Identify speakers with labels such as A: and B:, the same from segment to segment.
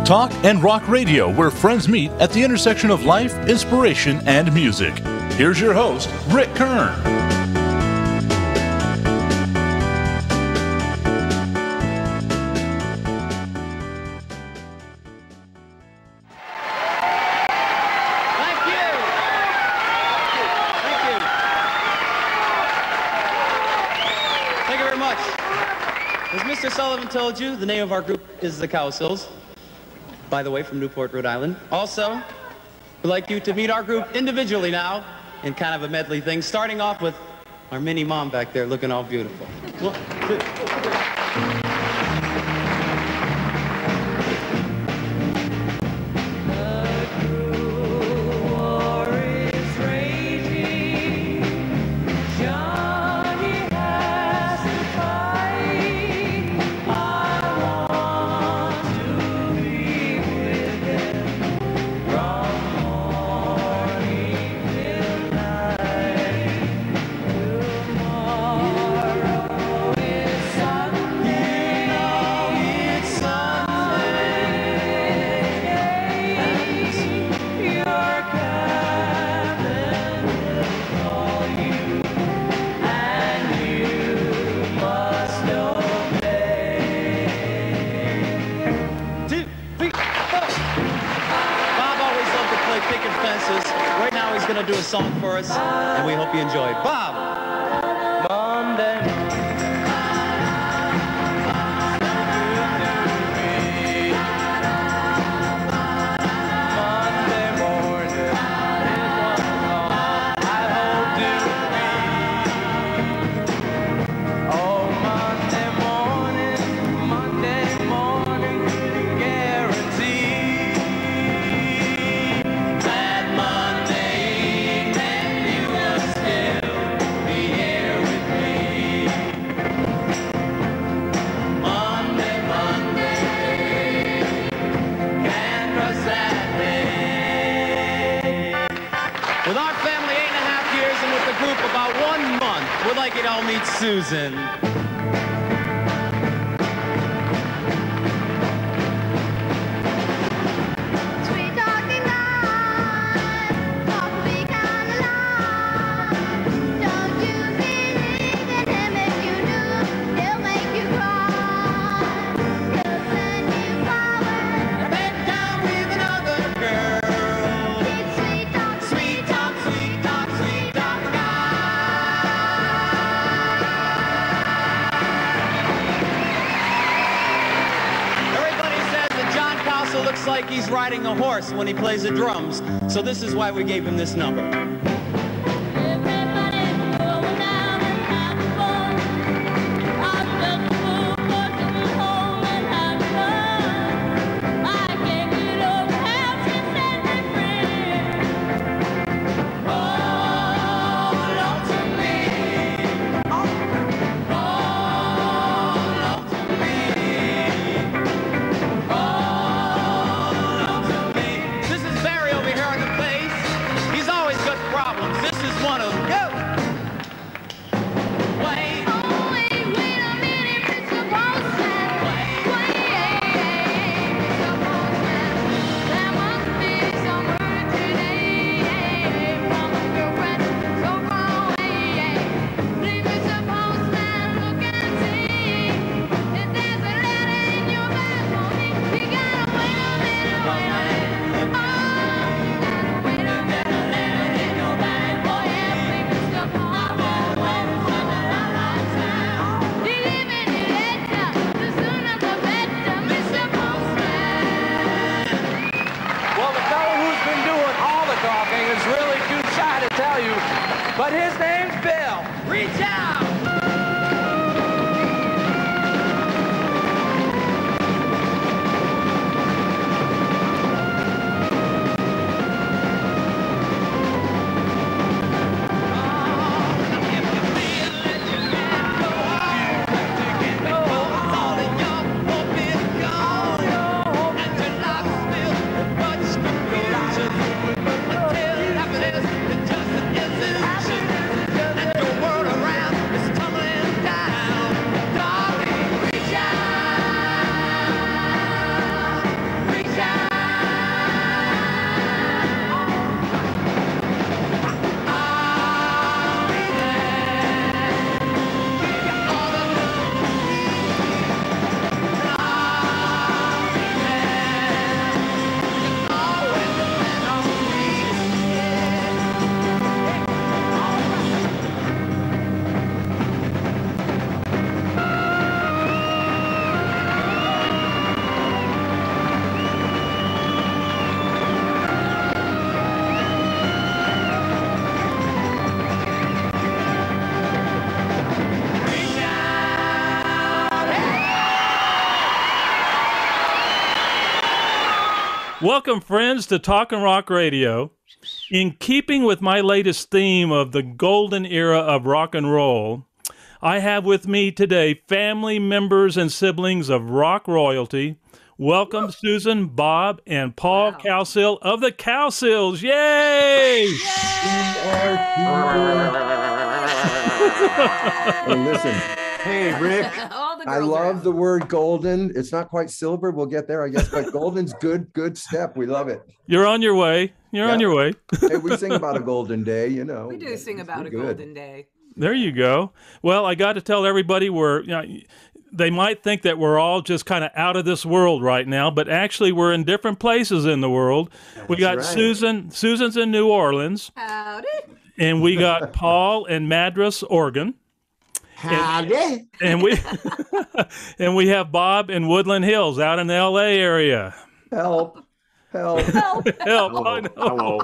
A: talk, and rock radio where friends meet at the intersection of life, inspiration, and music. Here's your host, Rick Kern.
B: Mr. Sullivan told you, the name of our group is the Cowsills, by the way, from Newport, Rhode Island. Also, we'd like you to meet our group individually now in kind of a medley thing, starting off with our mini mom back there looking all beautiful. 1, 2, 3. Right now he's going to do a song for us, and we hope you enjoy it. Bob! Monday. With our family 8.5 years and with the group about 1 month, we'd like you to all meet Susan. Looks like he's riding a horse when he plays the drums, so this is why we gave him this number.
C: Welcome, friends, to Talkin' Rock Radio. In keeping with my latest theme of the golden era of rock and roll, I have with me today family members and siblings of rock royalty. Welcome, Susan, Bob, and Paul Cowsill of the Cowsills. Yay!
D: Hey, listen. Hey, Rick. I love the word golden. It's not quite silver. We'll get there, I guess, but golden's good step. We love it.
C: You're on your way. You're on your way.
D: Hey, we sing about a golden day, you know.
E: We do sing about a golden day.
C: There you go. Well, I got to tell everybody they might think that we're all just kind of out of this world right now, but actually we're in different places in the world. We got Susan. Susan's in New Orleans.
E: Howdy.
C: And we got Paul in Madras, Oregon.
D: Howdy.
C: And we and we have Bob in Woodland Hills out in the LA area.
D: Help.
C: I know. Hello.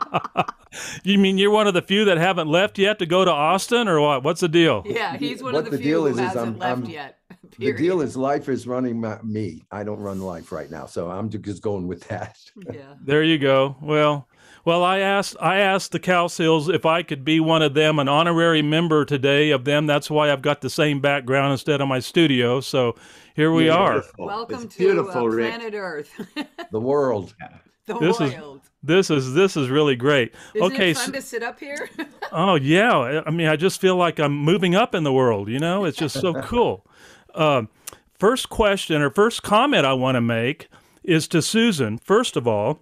C: You mean you're one of the few that haven't left yet to go to Austin, or what? What's the deal?
E: Yeah, he's one of the few who hasn't left yet.
D: The deal is life is running me. I don't run life right now, so I'm just going with that.
E: Yeah.
C: There you go. Well, I asked the Cowsills if I could be one of them, an honorary member today of them. That's why I've got the same background instead of my studio. So here we are.
E: Welcome to planet Earth.
D: The world.
E: The world.
C: This is really great.
E: Isn't it fun to sit up here?
C: Oh yeah. I mean, I just feel like I'm moving up in the world. You know, it's just so cool. First question or first comment I want to make is to Susan. First of all,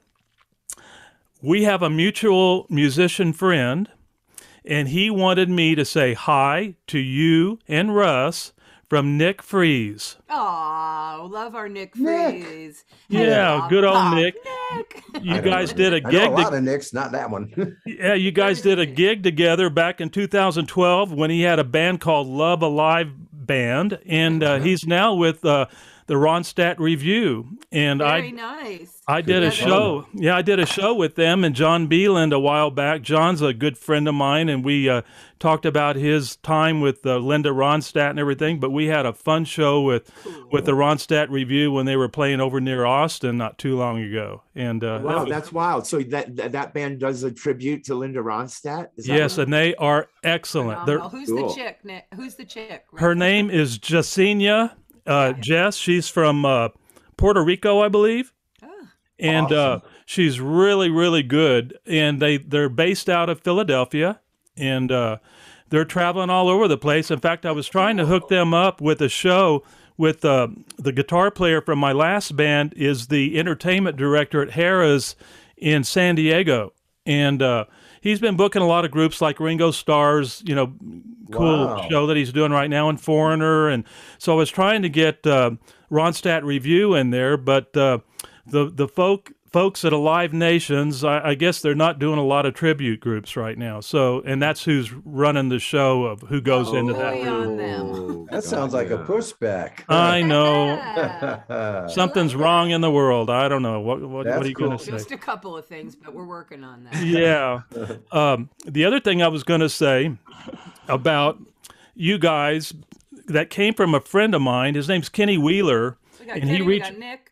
C: we have a mutual musician friend, and he wanted me to say hi to you and Russ from Nick Freeze.
E: Aw, love our Nick Freeze.
C: Yeah, good old Nick. You guys did a gig.
D: I know a lot of Nicks, not that one.
C: Yeah, you guys did a gig together back in 2012 when he had a band called Love Alive Band, and he's now with the Ronstadt Review. And
E: Very nice.
C: I did a show. Yeah, I did a show with them and John Beeland a while back. John's a good friend of mine, and we talked about his time with Linda Ronstadt and everything. But we had a fun show with the Ronstadt Review when they were playing over near Austin not too long ago. And
F: wow, that's wild. So that band does a tribute to Linda Ronstadt?
C: Yes, and they are excellent.
E: Who's the chick, Nick? Who's the chick?
C: Her name is Jasenia Jess. She's from Puerto Rico, I believe. And awesome. She's really, really good. And they're based out of Philadelphia, and they're traveling all over the place. In fact, I was trying to hook them up with a show with the guitar player from my last band is the entertainment director at Harrah's in San Diego. And he's been booking a lot of groups like Ringo Starr's, cool show that he's doing right now, and Foreigner. And so I was trying to get Ronstadt Review in there, but the folks at Alive Nations, I guess they're not doing a lot of tribute groups right now. So, and that's who's running the show of who goes into that.
D: That sounds like a pushback.
C: I know. Something's wrong in the world. I don't know. What are you going to say?
E: Just a couple of things, but we're working on that.
C: Yeah. The other thing I was going to say about you guys that came from a friend of mine, his name's Kenny Wheeler.
E: We got Nick.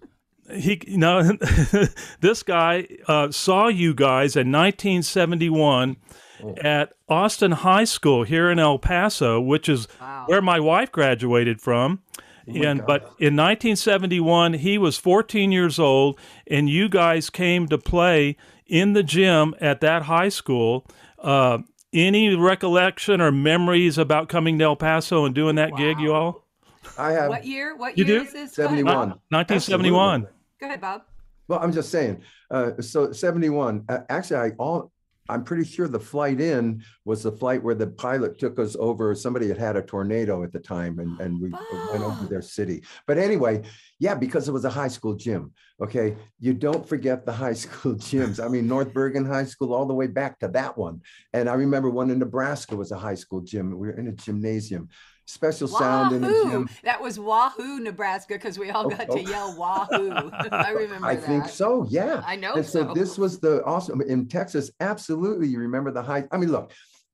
C: This guy saw you guys in 1971 at Austin High School here in El Paso, which is where my wife graduated from. But in 1971, he was 14 years old, and you guys came to play in the gym at that high school. Any recollection or memories about coming to El Paso and doing that gig, you all?
D: I have.
E: What year? What year is this?
D: 71.
C: 1971.
D: Absolutely.
E: Go ahead, Bob.
D: Well, I'm just saying. So 71. Actually, I'm pretty sure the flight in was the flight where the pilot took us over. Somebody had a tornado at the time, and we went over their city. But anyway, yeah, because it was a high school gym. Okay, you don't forget the high school gyms. I mean, North Bergen High School, all the way back to that one. And I remember one in Nebraska was a high school gym. We were in a gymnasium. Special sound in the gym.
E: That was Wahoo, Nebraska, because we all got to yell Wahoo. I remember that.
D: I think so, yeah.
E: I know.
D: And so this was the awesome in Texas. Absolutely, you remember the high. I mean, look,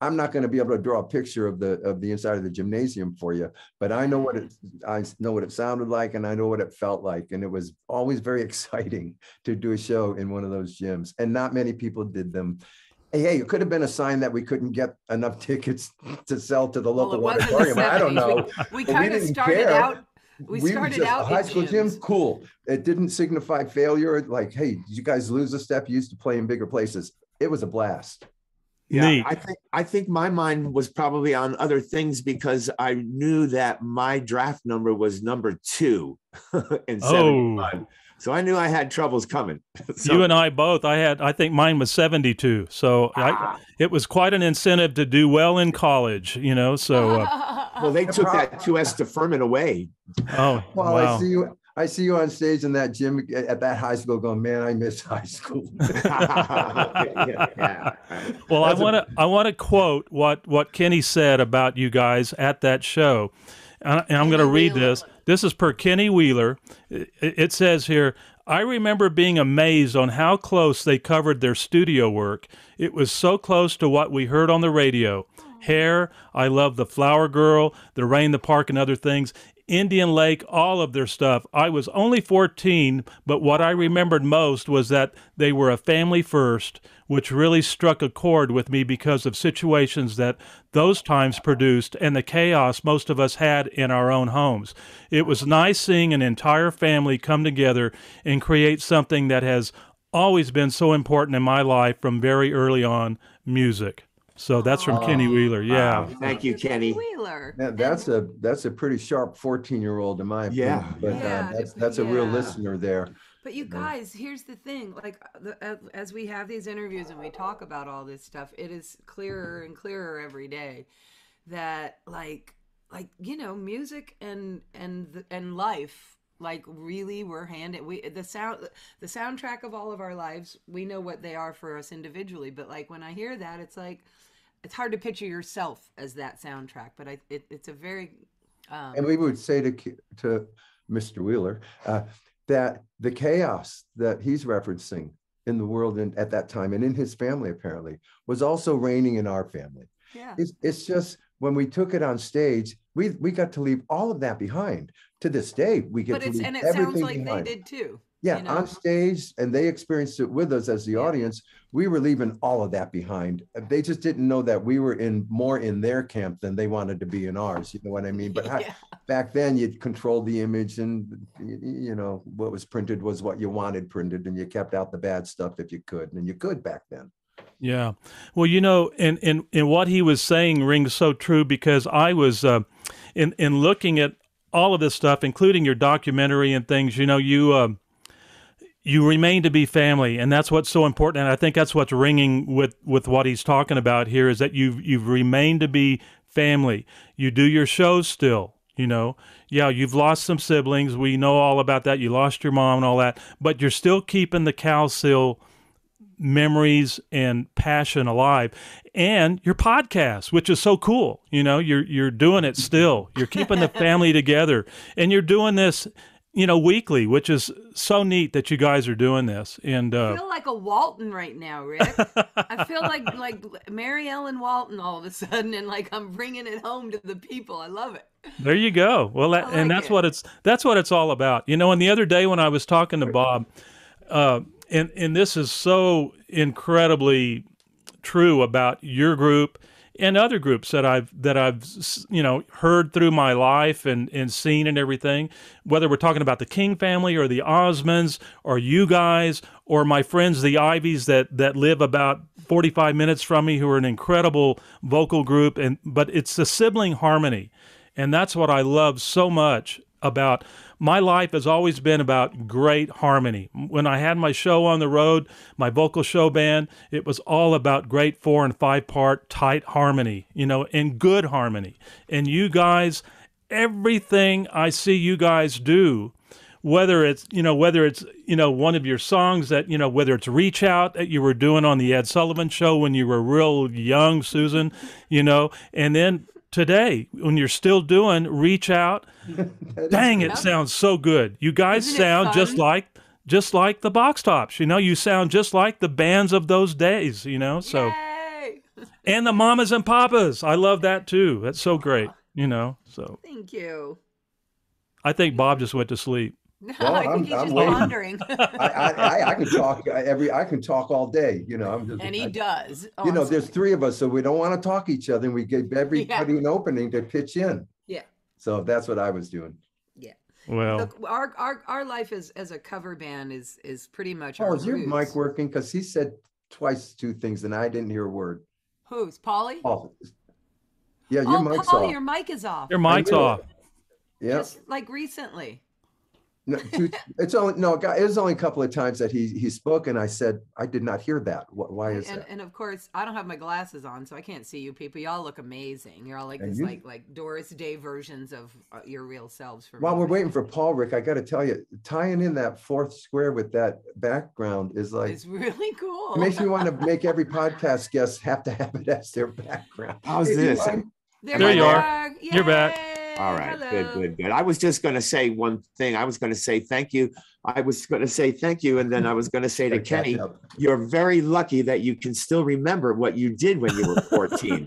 D: I'm not going to be able to draw a picture of the inside of the gymnasium for you, but I know what it sounded like, and I know what it felt like, and it was always very exciting to do a show in one of those gyms, and not many people did them. Hey, it could have been a sign that we couldn't get enough tickets to sell to the local auditorium. I don't know.
E: We kind of started out. We started out
D: a high school gym. Cool. It didn't signify failure. Like, hey, did you guys lose a step? You used to play in bigger places. It was a blast.
F: Yeah,
C: Neat.
F: I think my mind was probably on other things because I knew that my draft number was number 2 in 71. So I knew I had troubles coming. So,
C: you and I both. I think mine was 72. So it was quite an incentive to do well in college, you know. So
F: well, they took that 2S deferment away.
C: Oh,
D: well,
C: wow.
D: I see you on stage in that gym at that high school going, man, I miss high school.
F: Yeah.
C: Well, I want to quote what Kenny said about you guys at that show. And I'm going to read this. This is per Kenny Wheeler. It says here, I remember being amazed on how close they covered their studio work. It was so close to what we heard on the radio. Hair, I Love the Flower Girl, The Rain, the Park, and other things. Indian Lake, all of their stuff. I was only 14, but what I remembered most was that they were a family first, which really struck a chord with me because of situations that those times produced and the chaos most of us had in our own homes. It was nice seeing an entire family come together and create something that has always been so important in my life from very early on, music. So that's from Kenny Wheeler. Yeah.
F: Wow. Thank you, Kenny.
E: Wheeler.
D: That's a pretty sharp 14-year-old in my opinion.
F: Yeah.
D: But that's a real listener there.
E: But you guys, here's the thing, like as we have these interviews and we talk about all this stuff, it is clearer and clearer every day that like you know, music and life, like really we're the soundtrack of all of our lives, we know what they are for us individually, but like when I hear that, it's like it's hard to picture yourself as that soundtrack, but it's a very
D: and we would say to Mr. Wheeler that the chaos that he's referencing in the world at that time and in his family apparently was also reigning in our family.
E: Yeah.
D: It's just when we took it on stage, we got to leave all of that behind. To this day, we get to leave everything behind.
E: Sounds like they did too.
D: Yeah,
E: you know?
D: on stage, and they experienced it with us as the audience. We were leaving all of that behind. They just didn't know that we were more in their camp than they wanted to be in ours. You know what I mean? But back then, you'd control the image, and you know what was printed was what you wanted printed, and you kept out the bad stuff if you could, and you could back then.
C: Yeah. Well, you know, and what he was saying rings so true because I was in looking at all of this stuff, including your documentary and things. You know, you remain to be family, and that's what's so important. And I think that's what's ringing with what he's talking about here is that you've remained to be family. You do your shows still, you know. Yeah, you've lost some siblings. We know all about that. You lost your mom and all that, but you're still keeping the Cowsill memories and passion alive, and your podcast, which is so cool. You know, you're doing it still. You're keeping the family together, and you're doing this, you know, weekly, which is so neat that you guys are doing this. And
E: I feel like a Walton right now, Rick. I feel like Mary Ellen Walton all of a sudden, and like I'm bringing it home to the people. I love it.
C: There you go. Well, that's what it's all about. You know, and the other day when I was talking to Bob, and this is so incredibly true about your group and other groups that I've you know heard through my life and seen and everything, whether we're talking about the King family or the Osmonds or you guys or my friends the Ivies that live about 45 minutes from me, who are an incredible vocal group, but it's the sibling harmony, and that's what I love so much about. My life has always been about great harmony. When I had my show on the road, my vocal show band, it was all about great 4 and 5 part tight harmony, you know, and good harmony. And you guys, everything I see you guys do, whether it's one of your songs that, you know, whether it's Reach Out that you were doing on the Ed Sullivan Show when you were real young, Susan, you know, and then today, when you're still doing Reach Out, dang, it sounds so good. You guys sound just like the Box Tops. You know, you sound just like the bands of those days. You know, so
E: Yay!
C: And the mamas and papas. I love that too. That's so great. You know, so.
E: Thank you.
C: I think Bob just went to sleep.
E: No,
D: Well,
E: I think he's
D: I'm
E: just
D: waiting.
E: pondering.
D: I can talk I can talk all day, you know.
E: And he does.
D: You know, there's three of us, so we don't want to talk each other, and we give everybody an opening to pitch in.
E: Yeah.
D: So that's what I was doing.
E: Yeah.
C: Well,
E: Look, our life as a cover band is pretty much
D: Oh,
E: our
D: is your
E: roots.
D: mic working? Because he said twice two things, and I didn't hear a word.
E: Who's Polly?
D: Oh, yeah, your mic's
E: Polly,
D: off.
E: your mic is off.
C: your mic's off.
D: Yeah.
E: Just like recently.
D: No, it's only no. It was only a couple of times that he spoke, and I said I did not hear that. Why is that?
E: And of course, I don't have my glasses on, so I can't see you people. Y'all look amazing. You're all like
D: And
E: this,
D: you-
E: like Doris Day versions of your real selves. For
D: While
E: me.
D: we're waiting for Paul, Rick, I got to tell you, tying in that fourth square with that background is like
E: It's really cool.
D: it makes me want to make every podcast guest have to have it as their background.
F: How's
D: Hey,
F: this?
C: There you are.
E: back.
C: You're back.
E: Yay.
F: All right,
E: Hello.
F: good. I was just going to say one thing. I was going to say thank you. And then I was going to say to
D: Gotta catch
F: Kenny,
D: up.
F: you're very lucky that you can still remember what you did when you were 14.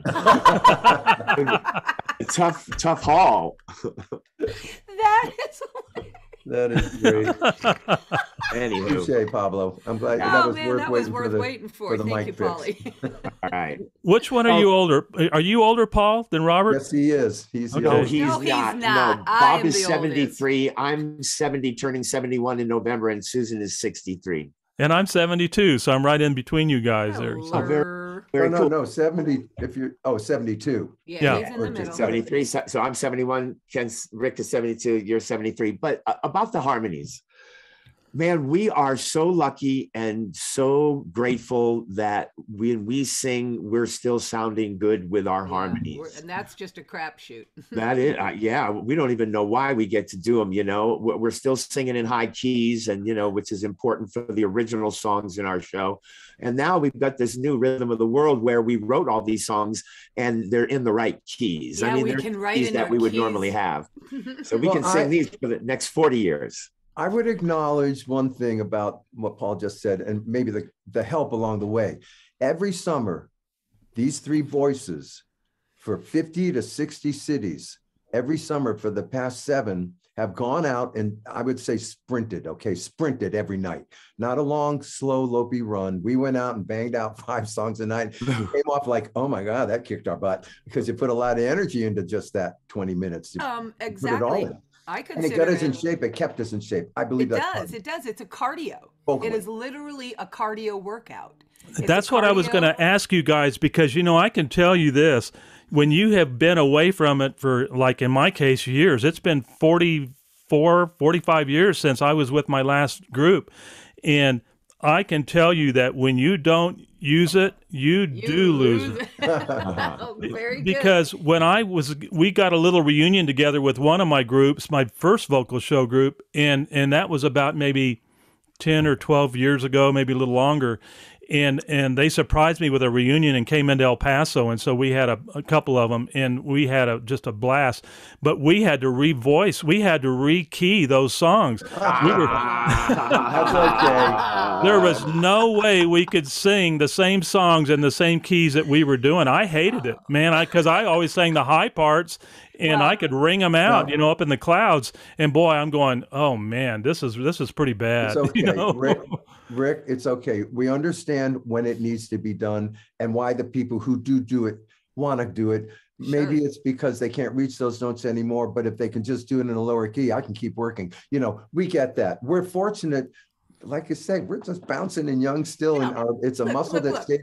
F: Tough haul.
E: That is
D: That is great.
F: Anywho,
D: Touche, Pablo. I'm glad
E: Oh
D: that was
E: man,
D: worth
E: that was
D: waiting
E: worth
D: for the
E: waiting for.
D: the
E: Thank
D: mic
E: you,
D: fix.
E: Polly.
F: all right.
C: Which one are you older? Are you older, Paul, than Robert?
D: Yes, he is. He's the
C: Okay.
F: No,
D: oldest.
F: he's
E: No, he's
F: not.
E: not.
F: No,
E: I
F: Bob
E: am
F: is
E: the
F: 73. I'm 70, turning 71 in November, and Susan is 63.
C: And I'm 72, so I'm right in between you guys there. So.
E: Hello.
F: Very
D: no,
F: cool.
D: no, 70. If you're 72.
C: Yeah.
E: He's in the middle.
F: 73. So I'm 71. Rick is 72. You're 73. But about the harmonies, man, we are so lucky and so grateful that when we sing, we're still sounding good with our harmonies.
E: And that's just a crapshoot.
F: That is, yeah, we don't even know why we get to do them. You know, we're still singing in high keys, and which is important for the original songs in our show. And now we've got this new rhythm of the world where we wrote all these songs and they're in the right keys.
E: Yeah,
F: I mean,
E: we
F: they're
E: can write
F: keys
E: in
F: that
E: our
F: we would
E: keys.
F: normally have. So we
D: Well,
F: can sing these for the next 40 years.
D: I would acknowledge one thing about what Paul just said, and maybe the help along the way. Every summer, these three voices for 50 to 60 cities, every summer for the past 7 have gone out and I would say sprinted every night. Not a long, slow, lopey run. We went out and banged out 5 songs a night. Came off like, oh my God, that kicked our butt, because you put a lot of energy into just that 20 minutes. You
E: Exactly.
D: put it all in.
E: I
D: And
E: consider
D: it got us in shape. It kept us in shape. I believe
E: It
D: that's
E: does. It does. It's a cardio.
D: Vocally.
E: It is literally a cardio workout. It's
C: That's
E: a
C: what I was
E: cardio-
C: going to ask you guys, because, I can tell you this. When you have been away from it for, like in my case, years, it's been 45 years since I was with my last group. And I can tell you that when you don't use it, you do lose it.
E: Oh, very good.
C: Because when we got a little reunion together with one of my groups, my first vocal show group, and that was about maybe 10 or 12 years ago, maybe a little longer. And they surprised me with a reunion and came into El Paso. And so we had a couple of them, and we had just a blast. But we had to revoice. We had to rekey those songs.
D: That's okay.
C: There was no way we could sing the same songs in the same keys that we were doing. I hated it, man, because I always sang the high parts, and I could ring them out, up in the clouds. And boy, I'm going, oh man, this is pretty bad.
D: It's okay, Rick, it's okay. We understand when it needs to be done and why the people who do it want to do it. Maybe it's because they can't reach those notes anymore, but if they can just do it in a lower key, I can keep working. We get that. We're fortunate. Like I said, we're just bouncing and young still, and it's a muscle that stays.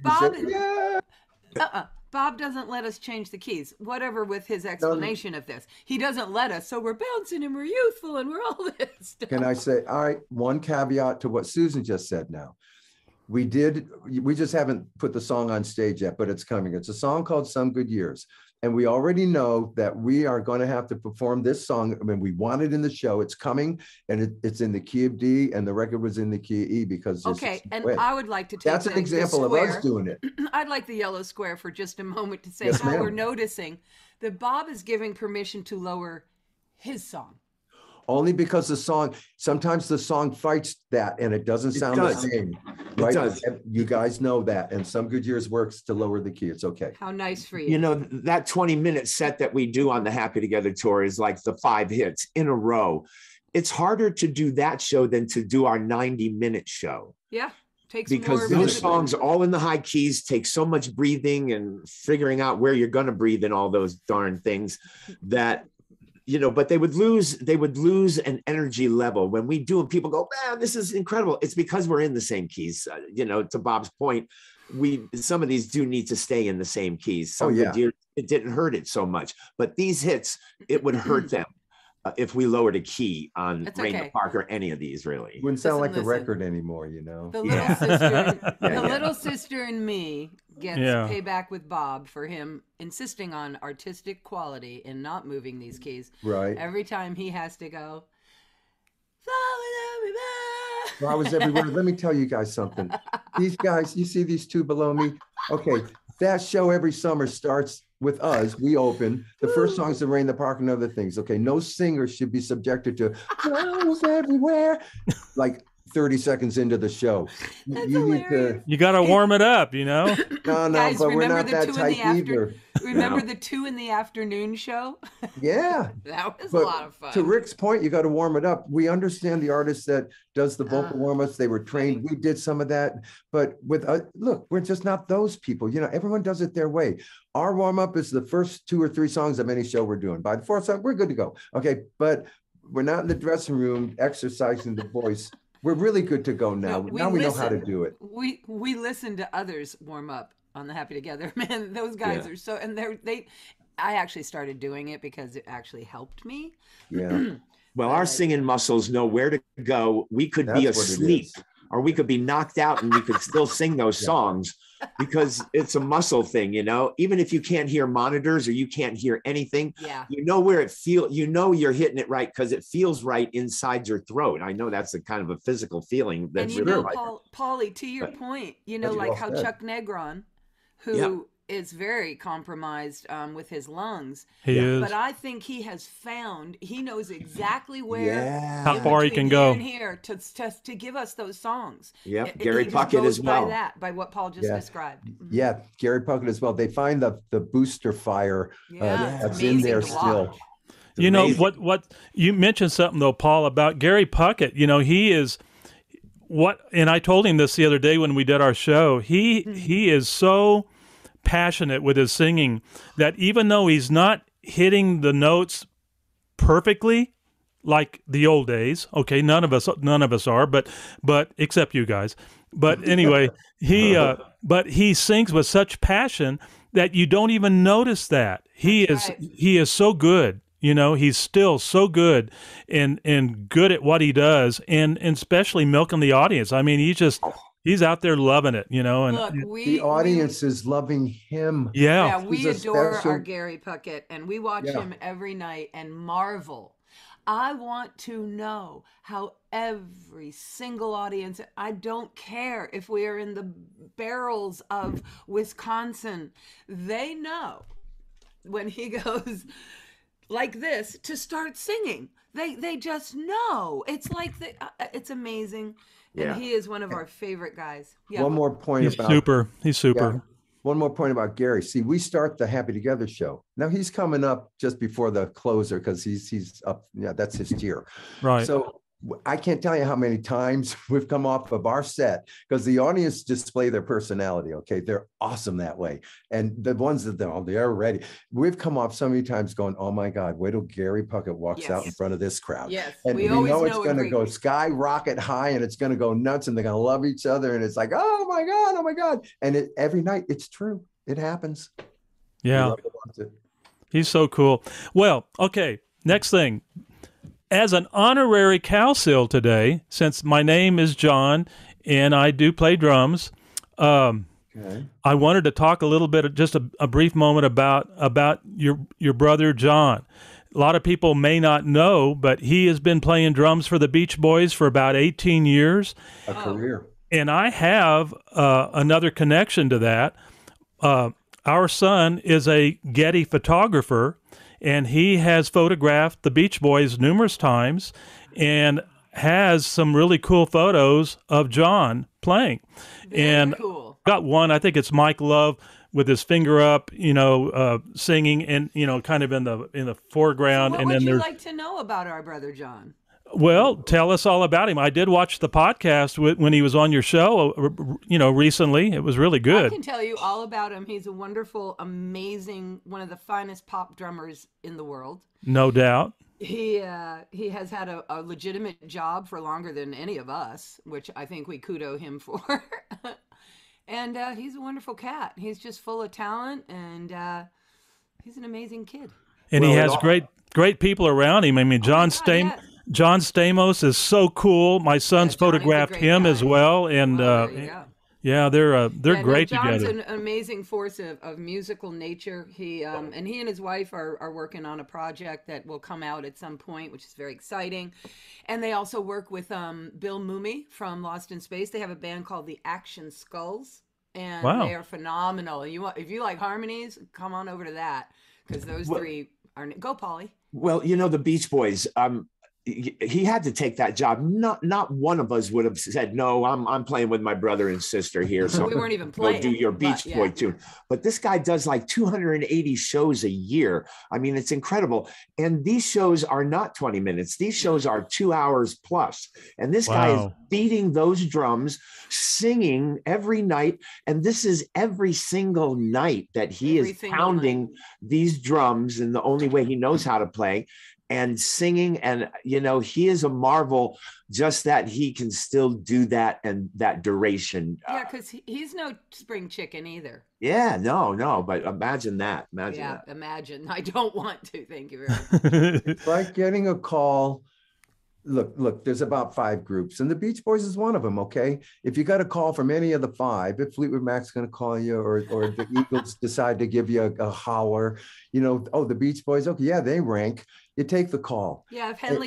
E: Bob doesn't let us change the keys, whatever with his explanation of this. He doesn't let us, so we're bouncing and we're youthful and we're all this stuff.
D: Can I say, all right, one caveat to what Susan just said now. We just haven't put the song on stage yet, but it's coming. It's a song called Some Good Years. And we already know that we are going to have to perform this song. I mean, we want it in the show. It's coming, and it's in the key of D, and the record was in the key of E because
E: I would like to take
D: that's an example of us doing it.
E: I'd like the yellow square for just a moment to say
D: Yes,
E: how
D: ma'am.
E: we're noticing that Bob is giving permission to lower his song.
D: Only because sometimes the song fights that, and it doesn't sound the same. right?
F: does.
D: You guys know that. And some good years works to lower the key. It's okay.
E: How nice for you.
F: You know, that 20-minute set that we do on the Happy Together tour is like the 5 hits in a row. It's harder to do that show than to do our 90-minute show.
E: Yeah. Takes
F: because
E: more
F: those songs all in the high keys take so much breathing and figuring out where you're going to breathe and all those darn things that, you know, but they would lose an energy level when we do, and people go, man, this is incredible. It's because we're in the same keys. You know, to Bob's point, some of these do need to stay in the same keys. Some good years, it didn't hurt it so much, but these hits, it would hurt them. If we lowered a key on Rain the Park or any of these, really.
D: Wouldn't sound like a record anymore, you know?
E: The little sister, little sister and me gets payback with Bob for him insisting on artistic quality and not moving these keys.
D: Right.
E: Every time he has to go,
D: I was everywhere. Let me tell you guys something. These guys, you see these two below me? Okay, that show every summer starts with us. We open. The first song is the Rain the Park and other things. Okay, no singer should be subjected to flowers everywhere. Like 30 seconds into the show.
C: You got to warm it up, you know?
D: No,
E: guys,
D: but we're not that type either.
E: Remember the 2 in the afternoon show?
D: Yeah.
E: That was a lot of fun.
D: To Rick's point, you got to warm it up. We understand the artist that does the vocal warm-ups. They were trained. We did some of that. But look, we're just not those people. You know, everyone does it their way. Our warm-up is the first 2 or 3 songs of any show we're doing. By the 4th song, we're good to go. Okay, but we're not in the dressing room exercising the voice. We're really good to go now. Now we know how to do it.
E: We listen to others warm up on the Happy Together. Man, those guys are so, and I actually started doing it because it actually helped me.
D: Yeah.
F: Well, our singing muscles know where to go. We could be asleep or we could be knocked out and we could still sing those songs because it's a muscle thing, you know, even if you can't hear monitors or you can't hear anything, you know where it feels, you know, you're hitting it right because it feels right inside your throat. I know that's a kind of a physical feeling. That's
E: and you know, Paulie, to your point, you know, like how Chuck Negron, who is very compromised with his lungs.
C: He is.
E: But I think he knows exactly where
C: how far he can go
E: here to give us those songs.
F: Yeah, Gary Puckett as well.
E: By what Paul just described. Mm-hmm.
D: Yeah, Gary Puckett as well. They find the booster fire that's in there still.
C: You know what you mentioned something though, Paul, about Gary Puckett. You know, he is and I told him this the other day when we did our show. He is so passionate with his singing that even though he's not hitting the notes perfectly like the old days, okay, none of us are, but except you guys. But anyway, he sings with such passion that you don't even notice that. He is so good. You know, he's still so good and good at what he does, and especially milking the audience. I mean, he's out there loving it, you know. And
E: look,
D: the audience is loving him.
E: Yeah, we adore our Gary Puckett, and we watch him every night and marvel. I want to know how every single audience, I don't care if we are in the barrels of Wisconsin, they know when he goes like this to start singing. They just know. It's like it's amazing. And he is one of our favorite guys. Yeah.
D: One more point
C: He's super. Yeah,
D: one more point about Gary. See, we start the Happy Together show. Now he's coming up just before the closer because he's up. Yeah, that's his tier.
C: Right.
D: So I can't tell you how many times we've come off of our set because the audience display their personality. Okay, they're awesome that way, and the ones that they're ready. We've come off so many times going, "Oh my God, wait till Gary Puckett walks out in front of this crowd."
E: Yes,
D: and we know it's going to go skyrocket high, and it's going to go nuts, and they're going to love each other, and it's like, "Oh my God!" And every night, it's true. It happens.
C: Yeah, he's so cool. Well, okay, next thing. As an honorary Cowsill today, since my name is John and I do play drums, I wanted to talk a little bit, just a brief moment about your brother John. A lot of people may not know, but he has been playing drums for the Beach Boys for about 18 years.
D: A career.
C: And I have another connection to that. Our son is a Getty photographer, and he has photographed the Beach Boys numerous times. And has some really cool photos of John playing. And
E: cool.
C: Got one, I think it's Mike Love with his finger up, singing, and kind of in the foreground.
E: So what
C: and
E: would
C: then
E: you
C: there's
E: like to know about our brother John?
C: Well, tell us all about him. I did watch the podcast when he was on your show, recently. It was really
E: I
C: good.
E: can tell you all about him. He's a wonderful, amazing, one of the finest pop drummers in the world.
C: No doubt.
E: He has had a legitimate job for longer than any of us, which I think we kudo him for. And he's a wonderful cat. He's just full of talent, and he's an amazing kid.
C: And he has great people around him. I mean, John Stamos is so cool. My son's photographed him as well, and yeah, they're great
E: John's
C: together.
E: An amazing force of musical nature. He and his wife are working on a project that will come out at some point, which is very exciting. And they also work with Bill Mumy from Lost in Space. They have a band called the Action Skulls, and they are phenomenal. If you like harmonies, come on over to that, because those three are. Go, Polly.
F: Well, the Beach Boys. He had to take that job. Not one of us would have said, no, I'm playing with my brother and sister here. So
E: we weren't even playing.
F: Go do your Beach Boy tune. But this guy does like 280 shows a year. I mean, it's incredible. And these shows are not 20 minutes. These shows are 2 hours plus. And this guy is beating those drums, singing every night. And this is every single night that he is pounding these drums in the only way he knows how to play. And singing, and he is a marvel, just that he can still do that and that duration.
E: Yeah, because he's no spring chicken either.
F: Yeah, no, but imagine that.
E: Imagine. I don't want to. Thank you very much.
D: It's like getting a call. Look, there's about 5 groups, and the Beach Boys is one of them, okay? If you got a call from any of the 5, if Fleetwood Mac's going to call you, or the Eagles decide to give you a holler, the Beach Boys, okay, yeah, they rank. You take the call.
E: Yeah, if Henley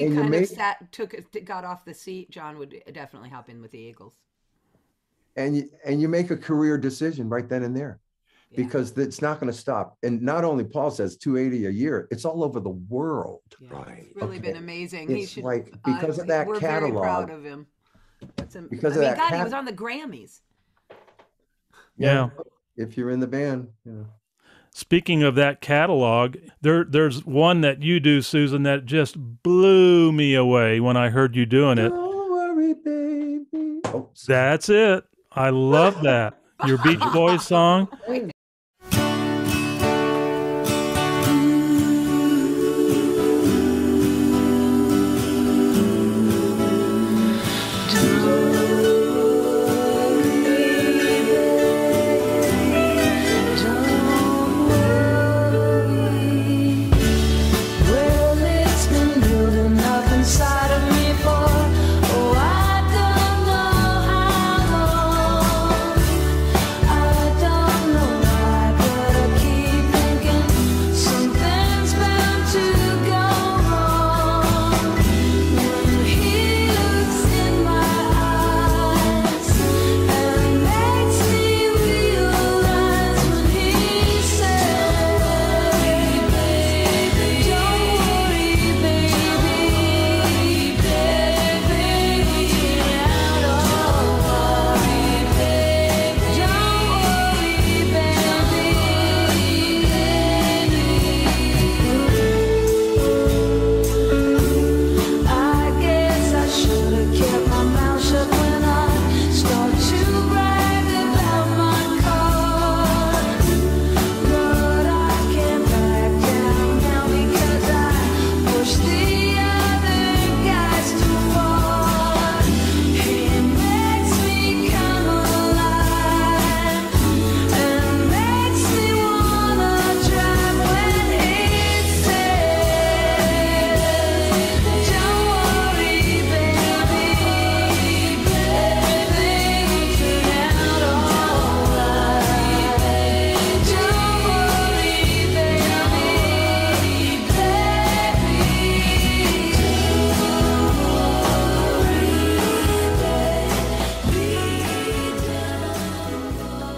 E: got off the seat, John would definitely hop in with the Eagles.
D: And you make a career decision right then and there. Because it's not going to stop. And not only Paul says 280 a year, it's all over the world.
E: Yeah, right. It's really been amazing.
D: It's because of that
E: we're
D: catalog.
E: We're very proud of him. He was on the Grammys.
C: Yeah.
D: If you're in the band,
C: Speaking of that catalog, there's one that you do, Susan, that just blew me away when I heard you doing it.
D: Don't worry, baby. Oh,
C: that's it. I love that. Your Beach Boys song.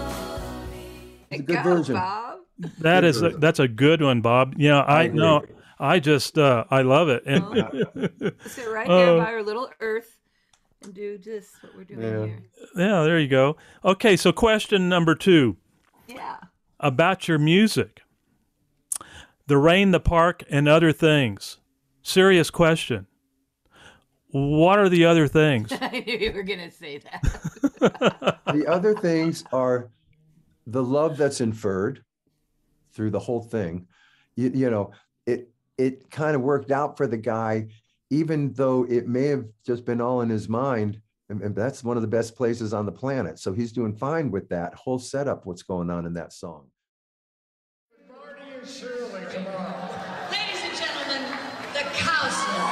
D: Good version.
E: Bob.
C: That's a good one, Bob. I I just I love it. And
E: Sit right here by our little earth and do just what we're doing here.
C: yeah, there you go. Okay, so question number 2.
E: Yeah.
C: About your music. The Rain, the Park, and Other Things. Serious question. What are the other things?
E: I knew you were going to say that.
D: The other things are the love that's inferred through the whole thing. You know, it kind of worked out for the guy, even though it may have just been all in his mind. And that's one of the best places on the planet. So he's doing fine with that whole setup, what's going on in that song.
G: Barney and Shirley, come on.
H: Ladies and gentlemen, the Cowsills.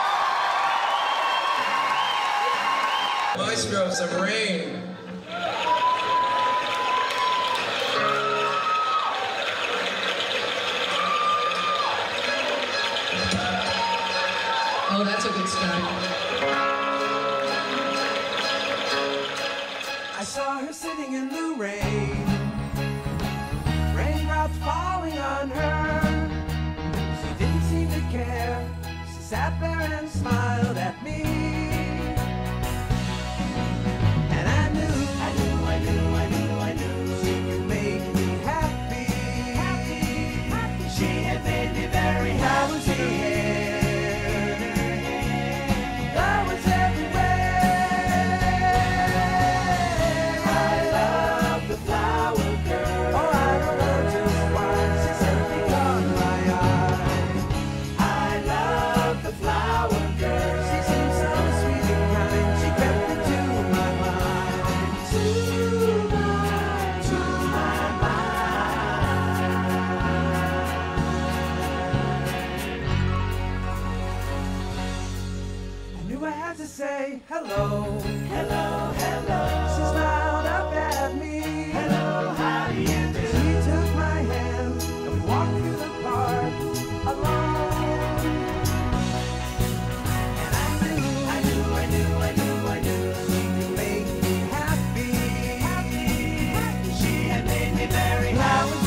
G: Maestro, some rain.
H: Oh, that's a good start.
I: I saw her sitting in the rain, raindrops falling on her. She didn't seem to care. She sat there and smiled at me. And I knew she could make me happy. She had made me very happy. Say hello, hello, hello. She smiled up at me. Hello, how do you do? She took my hand and we walked through the park alone. And I knew she could make me happy. She had made me very happy.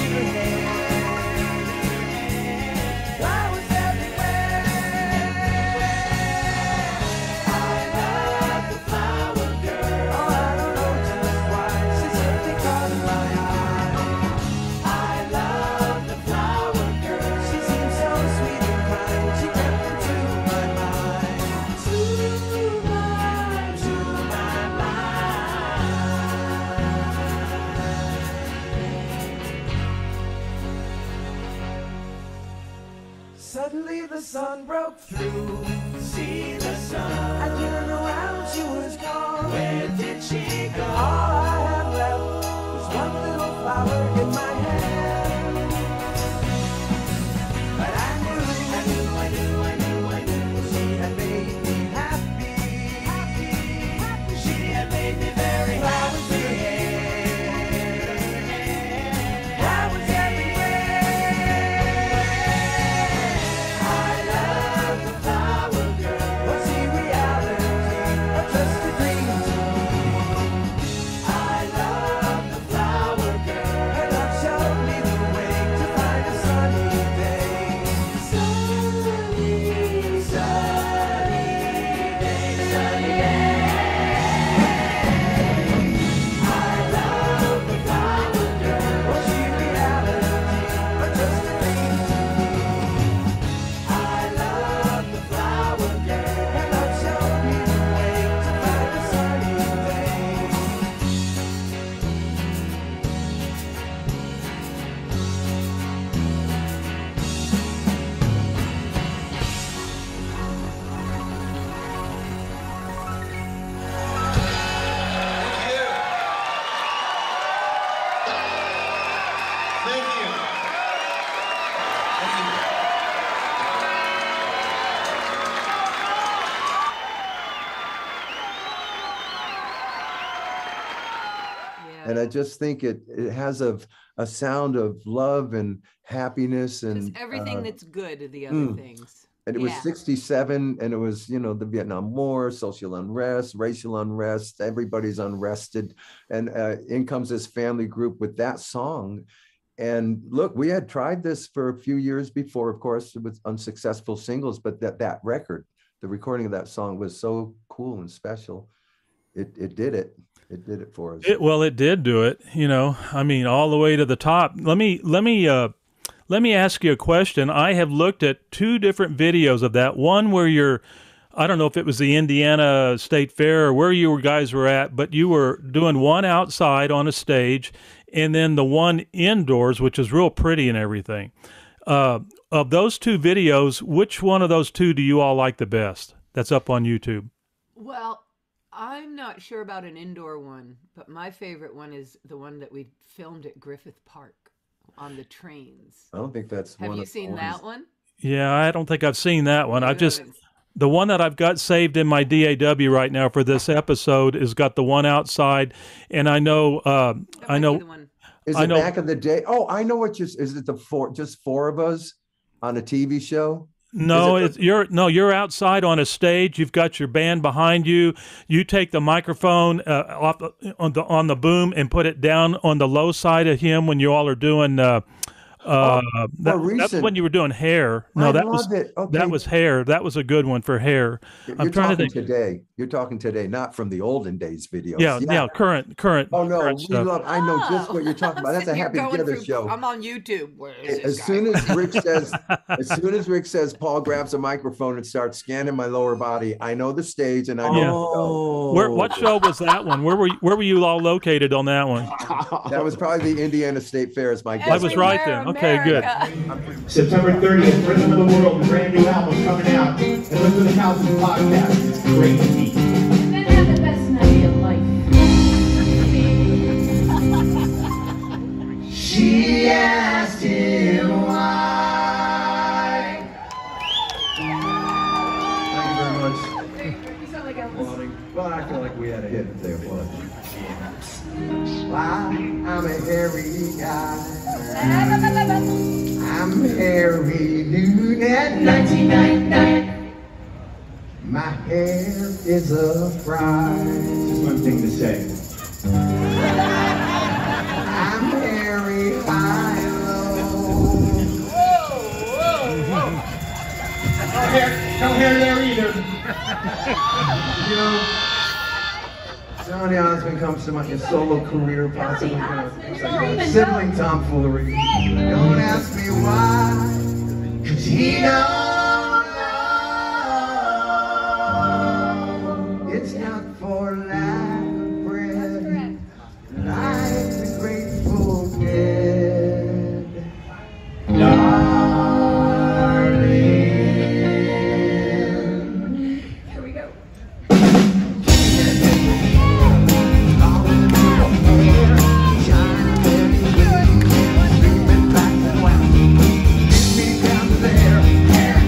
I: Suddenly the sun broke through. See the sun. I turned around, she was gone. Where did she go? All I had left was one little flower in my hand. But I knew she had made me happy. She had made me very happy.
D: And I just think it has a sound of love and happiness and
E: just everything that's good, the other things.
D: And it was 67, and it was, you know, the Vietnam War, social unrest, racial unrest, everybody's unrested. And in comes this family group with that song. And look, we had tried this for a few years before, of course, with unsuccessful singles, but that record, the recording of that song was so cool and special. It did it. It did it for us.
C: It did do it. You know, I mean, all the way to the top. Let me ask you a question. I have looked at 2 different videos of that. One where I don't know if it was the Indiana State Fair or where you guys were at, but you were doing one outside on a stage, and then the one indoors, which is real pretty and everything. Of those 2 videos, which one of those 2 do you all like the best? That's up on YouTube.
E: Well, I'm not sure about an indoor one, but my favorite one is the one that we filmed at Griffith Park on the trains.
D: I don't think that's one.
E: Have you seen that one?
C: Yeah, I don't think I've seen that one. The one that I've got saved in my DAW right now for this episode has got the one outside, and I know.
D: Is it back in the day? Oh, I know what is it just 4 of us on a TV show?
C: No, you're outside on a stage. You've got your band behind you. You take the microphone off on the boom and put it down on the low side of him when you all are doing. That's when you were doing hair. No, that was hair. That was a good one for hair.
D: I'm trying to think today. You're talking today, not from the olden days videos.
C: Yeah, current.
D: Oh no,
C: current stuff.
D: I know just what you're talking about. That's a Happy Together show.
E: I'm on YouTube.
D: As soon as Rick says, Paul grabs a microphone and starts scanning my lower body, I know the stage and I know.
C: What show was that one? Where were you all located on that one?
D: That was probably the Indiana State Fair. Is my guess.
C: I was right then. Okay, good.
J: September 30th, Rhythm of the World, a brand new album coming out. And listen to the Cowsills podcast. It's great to meet.
H: And then have the best night of your life.
I: She asked him why.
D: Thank you very much.
H: You sound like Elvis.
D: Well, I feel like we had a hit there. Why? I'm a hairy guy. I'm Harry Noon at 1999. My hair is a fry.
J: Just one thing to say.
I: I'm Harry Hilo.
J: No hair there either.
D: You know, Johnny Osmond comes to my solo career, possibly sibling tomfoolery.
I: Don't ask me why, 'cause he don't know. It's not for lack of bread, like the Grateful Dead. Darling.
H: Here we go.
I: Screaming back and well. Get me down there.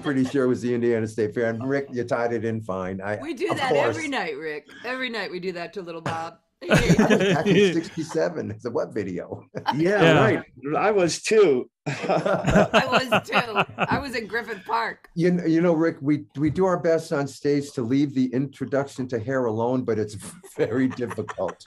D: pretty sure it was the Indiana State Fair. And Rick, you tied it in fine.
E: We do that every night, Rick. Every night we do that to little Bob.
D: Back in 67. It's a what video?
F: Yeah, right. I was too.
E: I was too. I was in Griffith Park.
D: You know, Rick, we do our best on stage to leave the introduction to Hair alone, but it's very difficult.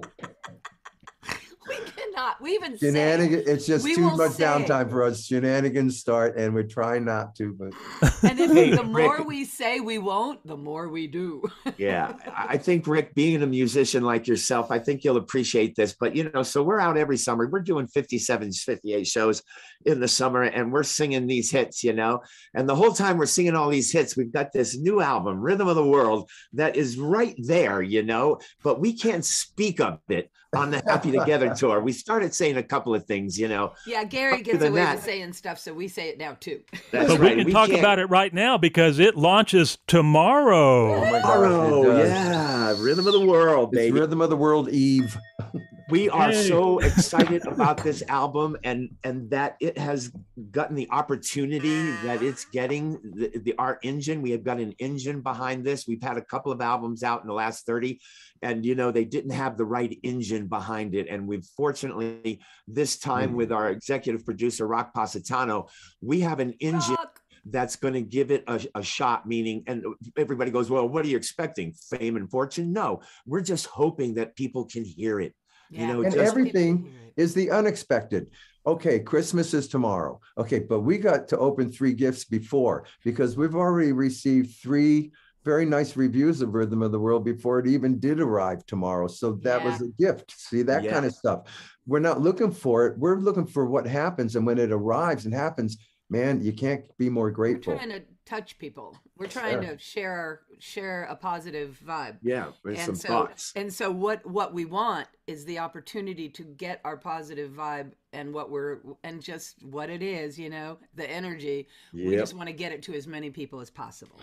E: We cannot. We even
D: Shenanigans. It's just too much
E: say.
D: downtime for us. Shenanigans start, and we try not to. But
E: and if the more Rick, we say we won't, the more we do.
F: Yeah, I think Rick, being a musician like yourself, I think you'll appreciate this. But you know, so we're out every summer. We're doing 57, 58 shows in the summer, and we're singing these hits. You know, and the whole time we're singing all these hits, we've got this new album, Rhythm of the World, that is right there. You know, but we can't speak of it on the Happy Together tour. We started saying a couple of things, you know.
E: Yeah, Gary gets away with saying stuff, so we say it now too.
C: That's but right. We can talk about it right now because it launches tomorrow.
D: Oh my
F: gosh, yeah, Rhythm of the World, baby.
D: It's Rhythm of the World Eve.
F: We are so excited about this album and that it has gotten the opportunity that it's getting our engine. We have got an engine behind this. We've had a couple of albums out in the last 30 and, you know, they didn't have the right engine behind it. And we've fortunately this time with our executive producer, Rock Positano, we have an engine that's going to give it a shot, meaning, and everybody goes, well, what are you expecting? Fame and fortune? No, we're just hoping that people can hear it.
E: Yeah.
F: You know,
D: and everything is the unexpected. Okay, Christmas is tomorrow. Okay, but we got to open 3 gifts before because we've already received 3 very nice reviews of Rhythm of the World before it even did arrive tomorrow. So that was a gift. See, that kind of stuff. We're not looking for it. We're looking for what happens. And when it arrives and happens, man, you can't be more grateful.
E: We're trying to touch people. We're trying to share a positive vibe.
F: Yeah, with some thoughts.
E: And so what we want is the opportunity to get our positive vibe and just what it is, you know, the energy. Yep. We just want to get it to as many people as possible.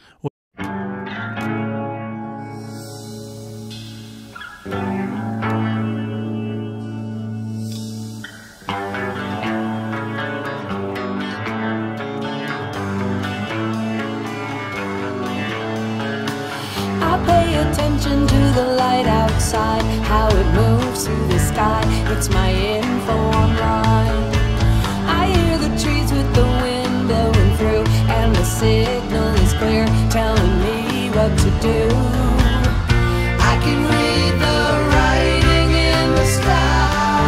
K: Attention to the light outside, how it moves through the sky. It's my info online. I hear the trees with the wind blowing through, and the signal is clear, telling me what to do. I can read the writing in the sky.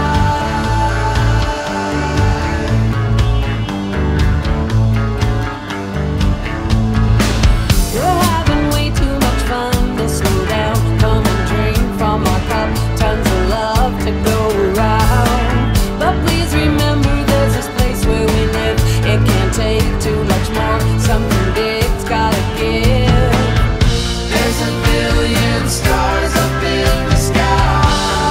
K: We're having way too much fun to slow down. Come and drink from our cup, tons of love to go around. But please remember there's this place where we live. It can't take too much more. Something big's gotta give. There's a billion stars up in the sky,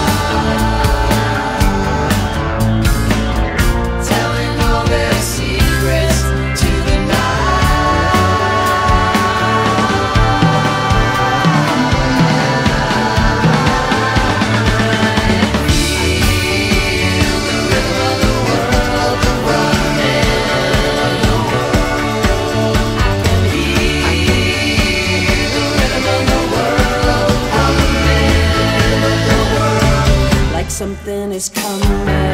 K: telling all their secrets to the something is coming.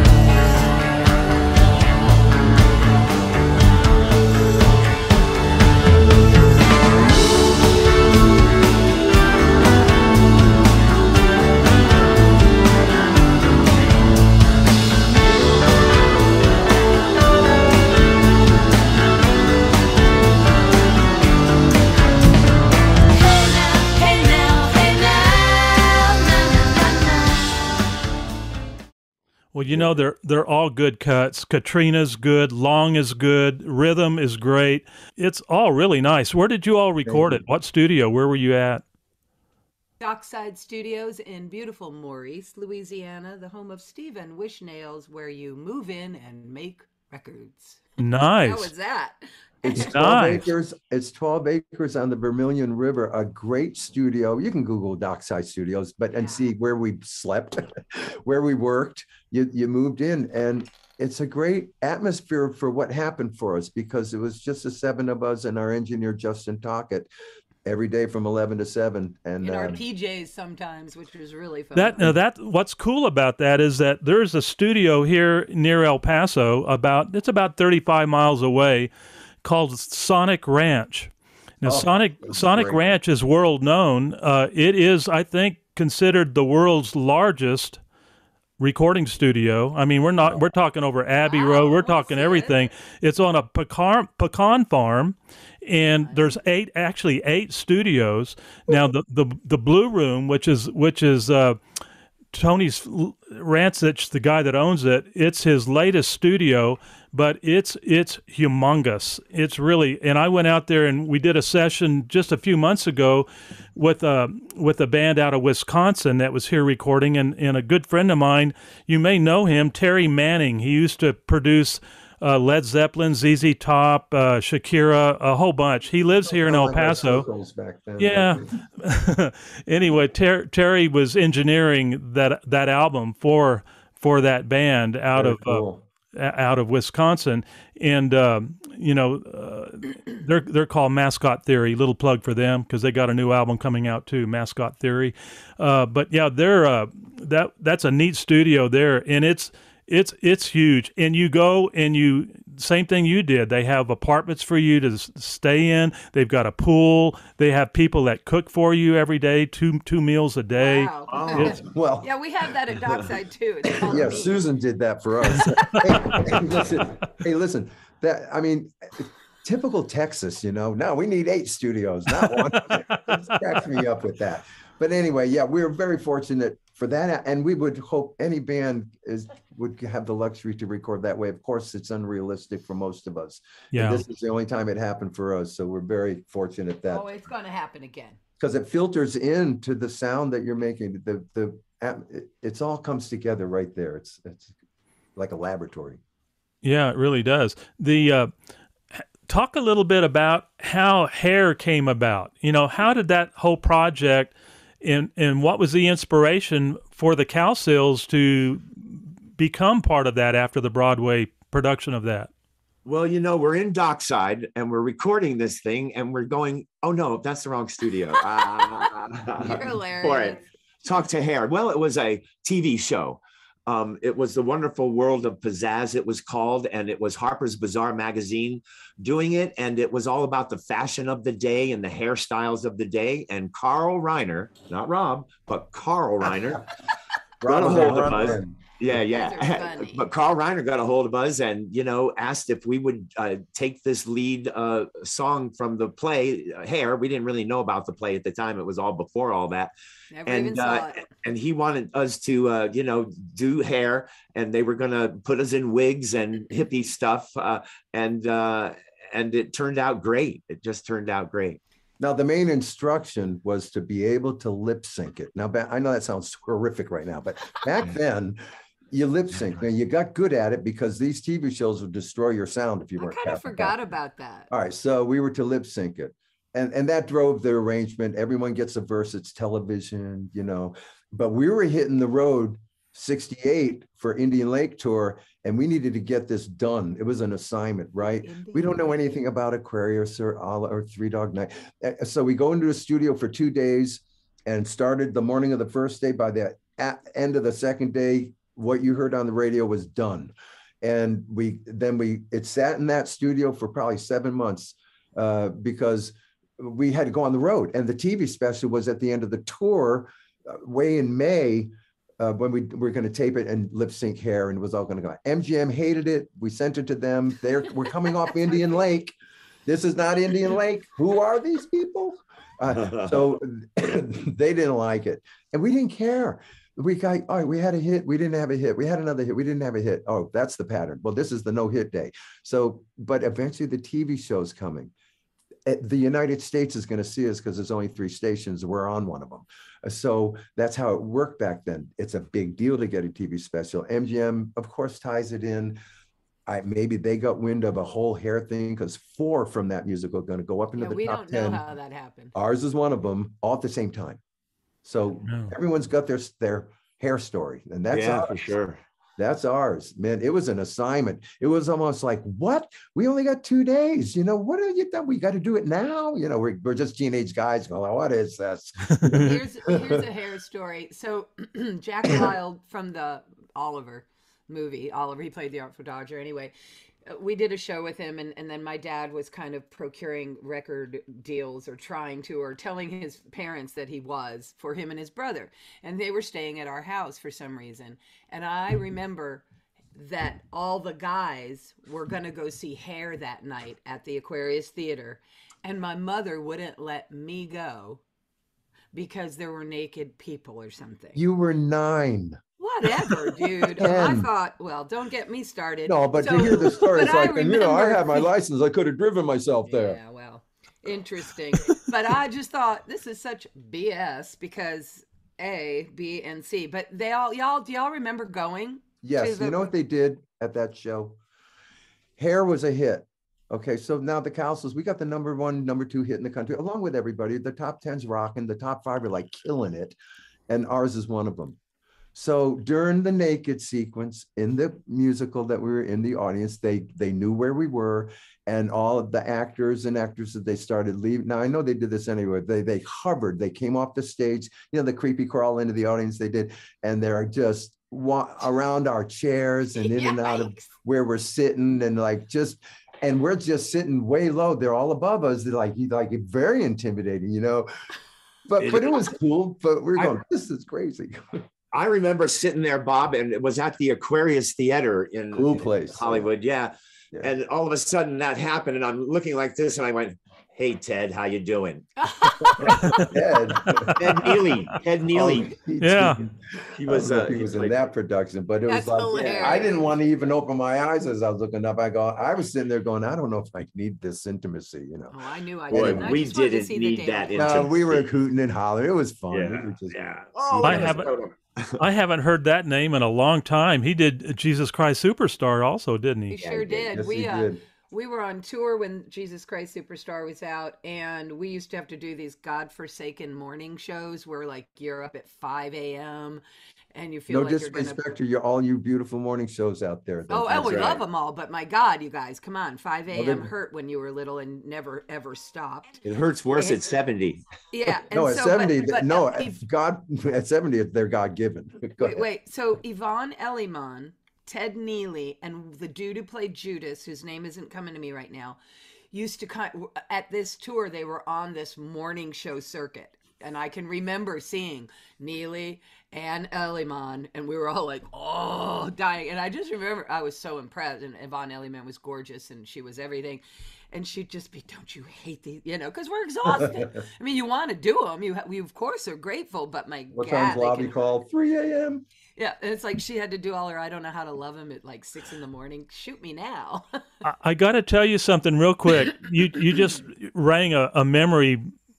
C: Well, you know, they're all good cuts. Katrina's good, Long is good, Rhythm is great. It's all really nice. Where did you all record it? What studio? Where were you at?
E: Dockside Studios in beautiful Maurice, Louisiana, the home of Stephen Wishnails, where you move in and make records.
C: Nice.
E: How was that?
D: It's 12 acres. It's 12 acres on the Vermilion River. A great studio. You can Google Dockside Studios, and see where we slept, where we worked. You moved in, and it's a great atmosphere for what happened for us, because it was just the 7 of us and our engineer Justin Tockett every day from 11 to 7, and
E: in our PJs sometimes, which was really fun.
C: That what's cool about that is that there's a studio here near El Paso, it's about 35 miles away, called Sonic Ranch. Now, Sonic Ranch is world known. It is, I think, considered the world's largest recording studio. I mean, we're talking over Abbey Road. We're talking everything. It's on a pecan farm, and there's eight studios. Now, the Blue Room, which is Tony's Rancich, the guy that owns it, it's his latest studio, but it's humongous. It's really, and I went out there and we did a session just a few months ago with a band out of Wisconsin that was here recording, and a good friend of mine, you may know him, Terry Manning. He used to produce Led Zeppelin, ZZ Top, Shakira, a whole bunch. He lives here in El Paso. Back then, yeah. Anyway, Terry was engineering that album for that band out of Wisconsin, and they're called Mascot Theory. Little plug for them because they got a new album coming out too, Mascot Theory. But yeah, they're that's a neat studio there, and it's huge. And you go and same thing you did. They have apartments for you to stay in. They've got a pool. They have people that cook for you every day, two meals a day.
E: Wow. Oh. Yeah, we have that at Dockside too.
D: Yeah, Susan did that for us. hey, listen. I mean, typical Texas, Now we need 8 studios, not one. It cracks me up with that. But anyway, yeah, we're very fortunate for that, and we would hope any band would have the luxury to record that way. Of course, it's unrealistic for most of us. Yeah, and this is the only time it happened for us, so we're very fortunate that.
E: Oh, it's going to happen again.
D: Because it filters into the sound that you're making. It's all comes together right there. It's like a laboratory.
C: Yeah, it really does. Talk a little bit about how Hair came about. How did that whole project, and what was the inspiration for the Cowsills to become part of that after the Broadway production of that?
F: Well, we're in Dockside and we're recording this thing and we're going, oh no, that's the wrong studio.
E: You're hilarious.
F: For it. Talk to Hair. Well, it was a TV show. It was The Wonderful World of Pizzazz, it was called, and it was Harper's Bazaar magazine doing it. And it was all about the fashion of the day and the hairstyles of the day. And Carl Reiner, not Rob, but Carl Reiner, got a hold of us. Yeah. But Carl Reiner got a hold of us and, asked if we would take this lead song from the play, Hair. We didn't really know about the play at the time. It was all before all that. And he wanted us to, do Hair, and they were going to put us in wigs and hippie stuff. And it turned out great. It just turned out great.
D: Now, the main instruction was to be able to lip sync it. Now, I know that sounds horrific right now, but back then, you lip sync. Now, you got good at it because these TV shows would destroy your sound if you weren't.
E: I kind of forgot about that.
D: All right, so we were to lip sync it. And that drove the arrangement. Everyone gets a verse. It's television, But we were hitting the road 68 for Indian Lake tour, and we needed to get this done. It was an assignment, right? We don't know anything about Aquarius or Three Dog Night. So we go into the studio for 2 days and started the morning of the first day. By the end of the second day, what you heard on the radio was done. And it sat in that studio for probably 7 months because we had to go on the road. And the TV special was at the end of the tour, way in May, when we were going to tape it and lip sync Hair, and it was all going to go. MGM hated it. We sent it to them. We're coming off Indian Lake. This is not Indian Lake. Who are these people? So they didn't like it. And we didn't care. We had a hit. We didn't have a hit. We had another hit. We didn't have a hit. Oh, that's the pattern. Well, this is the no hit day. So, but eventually the TV show's coming. The United States is going to see us because there's only 3 stations. We're on one of them. So that's how it worked back then. It's a big deal to get a TV special. MGM, of course, ties it in. Maybe they got wind of a whole Hair thing because 4 from that musical are going to go up into the top 10.
E: We don't know how that happened.
D: Ours is one of them, all at the same time. So everyone's got their Hair story, and that's
F: for sure.
D: That's ours, man. It was an assignment. It was almost like, what? We only got 2 days. You know, what have you done? We got to do it now. You know, we're just teenage guys going, what is this?
E: Here's a hair story. So Jack Wild from the Oliver movie, Oliver, he played the Artful Dodger. Anyway, we did a show with him, and then my dad was kind of procuring record deals or trying to, or telling his parents that he was, for him and his brother. And they were staying at our house for some reason. And I remember that all the guys were going to go see Hair that night at the Aquarius Theater. And my mother wouldn't let me go because there were naked people or something.
D: You were 9.
E: Whatever, dude. I thought, well, don't get me started.
D: No, but to hear the story, it's like, and, you know, I had my license. I could have driven myself there.
E: Yeah, well, interesting. But I just thought this is such BS because A, B, and C. But do y'all remember going?
D: Yes. You know what they did at that show? Hair was a hit. Okay, so now the Cowsills, we got the number 1, number 2 hit in the country, along with everybody. The top 10's rocking. The top 5 are like killing it. And ours is one of them. So during the naked sequence in the musical that we were in the audience, they knew where we were, and all of the actors and actresses, they started leaving. Now I know they did this anyway. They hovered. They came off the stage, you know, the creepy crawl into the audience they did, and they're just around our chairs and in and out of where we're sitting, and like and we're just sitting way low. They're all above us. They're like very intimidating, you know. But it was cool. But we're going, this is crazy.
F: I remember sitting there, Bob, and it was at the Aquarius Theater in Hollywood. Yeah. And all of a sudden that happened, and I'm looking like this, and I went, "Hey, Ted, how you doing?" Ted Neely.
D: He was in that production, but it was like, I didn't want to even open my eyes as I was looking up. I was sitting there going, I don't know if I need this intimacy, you know.
E: Oh, I knew I
F: didn't. We didn't need that intimacy.
D: No, we were hooting and hollering. It was fun.
C: I haven't heard that name in a long time. He did Jesus Christ Superstar also, didn't he?
E: He sure did.
D: Yes,
E: we were on tour when Jesus Christ Superstar was out, and we used to have to do these godforsaken morning shows where, like, you're up at 5 a.m. and you feel
D: no
E: like
D: disrespect to all you beautiful morning shows out there.
E: We love them all, but my God, you guys, come on, 5 a.m. hurt when you were little and never ever stopped.
F: It hurts worse at 70.
E: Yeah.
D: No, at 70, God, at 70, they're God given.
E: Wait. So Yvonne Elliman, Ted Neely, and the dude who played Judas, whose name isn't coming to me right now, used to at this tour, they were on this morning show circuit. And I can remember seeing Neely and Elliman, and we were all like, oh, dying. And I just remember I was so impressed. And Yvonne Elliman was gorgeous, and she was everything. And she'd just be, don't you hate these, you know, because we're exhausted. I mean, you want to do them. We, of course, are grateful, but
D: what time's lobby call? 3 a.m.
E: Yeah, and it's like she had to do all her I don't know how to love him at like 6 a.m. Shoot me now.
C: I got to tell you something real quick. You just rang a memory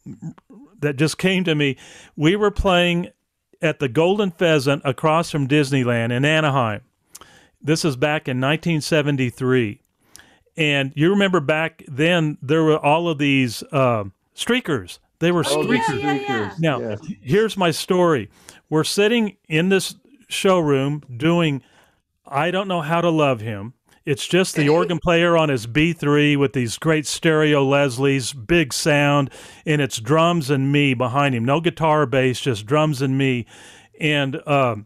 C: that just came to me. We were playing at the Golden Pheasant across from Disneyland in Anaheim. This is back in 1973. And you remember back then there were all of these streakers. They were streakers.
E: Yeah.
C: Now, here's my story. We're sitting in this showroom doing I Don't Know How to Love Him. It's just the organ player on his B3 with these great stereo Leslies, big sound, and it's drums and me behind him. No guitar or bass, just drums and me. And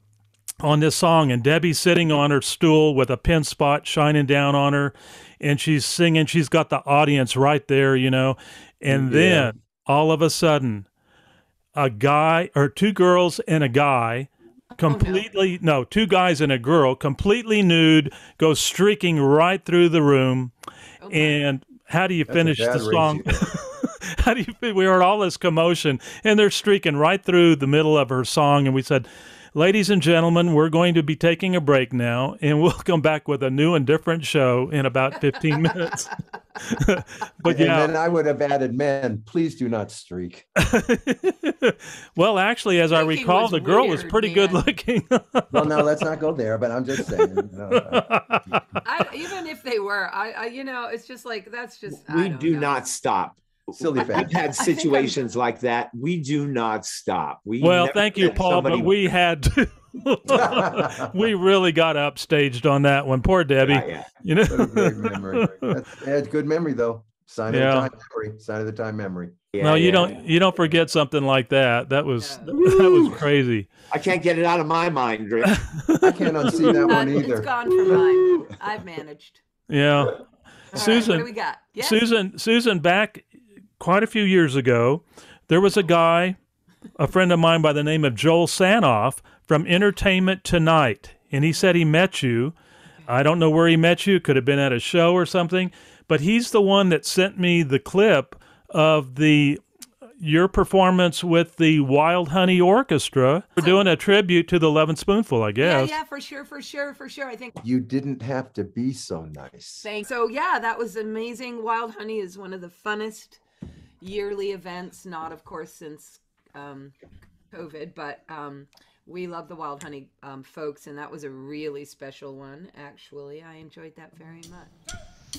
C: on this song, and Debbie's sitting on her stool with a pin spot shining down on her, and she's singing. She's got the audience right there, you know. And then all of a sudden, a guy or 2 girls and a guy two guys and a girl, completely nude, go streaking right through the room. And how do you finish the song? We heard all this commotion, and they're streaking right through the middle of her song. And we said, ladies and gentlemen, we're going to be taking a break now, and we'll come back with a new and different show in about 15 minutes. But
D: and then I would have added, men, please do not streak.
C: Well, actually, as I recall, the girl was pretty good looking.
D: Well, no, let's not go there, but I'm just saying.
E: Even if they were, you know, it's just like, that's just,
F: we do not stop.
D: Silly fact.
F: We've had situations like that. We do not stop.
C: Thank you, Paul, but we had to. We really got upstaged on that one. Poor Debbie.
F: Yeah.
C: You know,
D: What a great memory. That's good memory though. Sign of the time memory. Sign of the time memory.
F: Yeah,
C: no, you don't forget something like that. That was crazy.
F: I can't get it out of my mind, Rick.
D: I can't unsee that one either.
E: It's gone from mine. I've managed.
C: Yeah. Susan,
E: what do we got? Yes?
C: Susan, back quite a few years ago, there was a guy, a friend of mine by the name of Joel Sanoff from Entertainment Tonight, and he said he met you. I don't know where he met you. Could have been at a show or something, but he's the one that sent me the clip of your performance with the Wild Honey Orchestra. We're doing a tribute to the 11 Spoonful, I guess.
E: Yeah, for sure. I think
D: You didn't have to be so nice.
E: thanks. So yeah, that was amazing. Wild Honey is one of the funnest yearly events, not of course since COVID, but we love the Wild Honey folks, and that was a really special one, actually. I enjoyed that very much.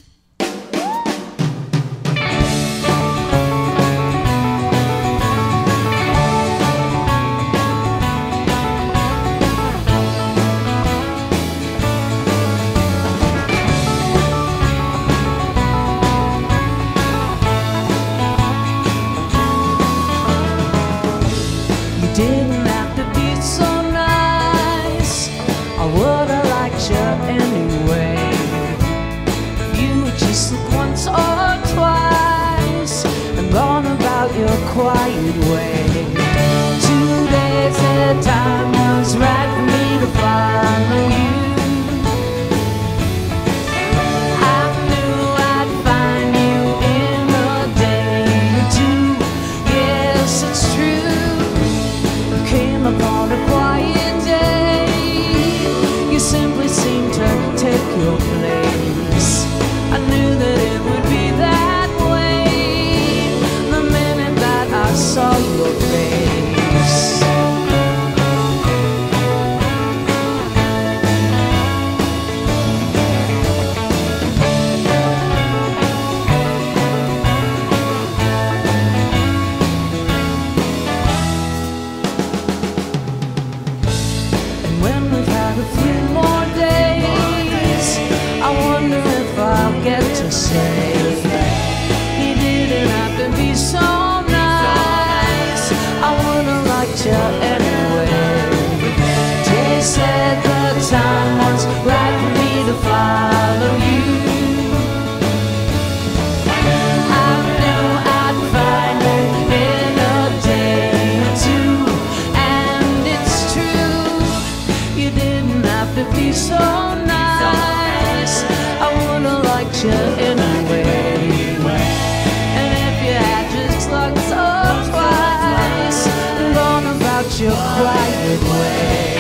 K: Didn't have to be so nice. I would've liked you anyway. You would just look once or twice and gone about your quiet way. 2 days at a time was right for me to follow you. I knew I'd find you in a day or two. Yes, it's true. Came upon a quiet day. You simply seemed to take your place. I knew that it would be that way the minute that I saw your face. When we've had a few more days, I wonder if I'll get to say he didn't have to be so nice. I would've liked you anyway. They said the time was right for me to follow you. I knew I'd find you in a day or two, and it's true. You didn't have to be so nice. I would've liked you anyway. And if you had just looked so twice and gone about your quiet way.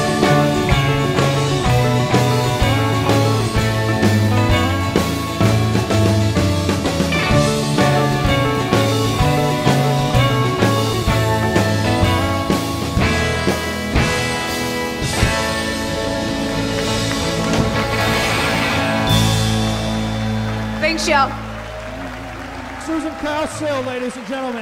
E: Thanks, y'all.
J: Susan Cowsill, ladies and gentlemen.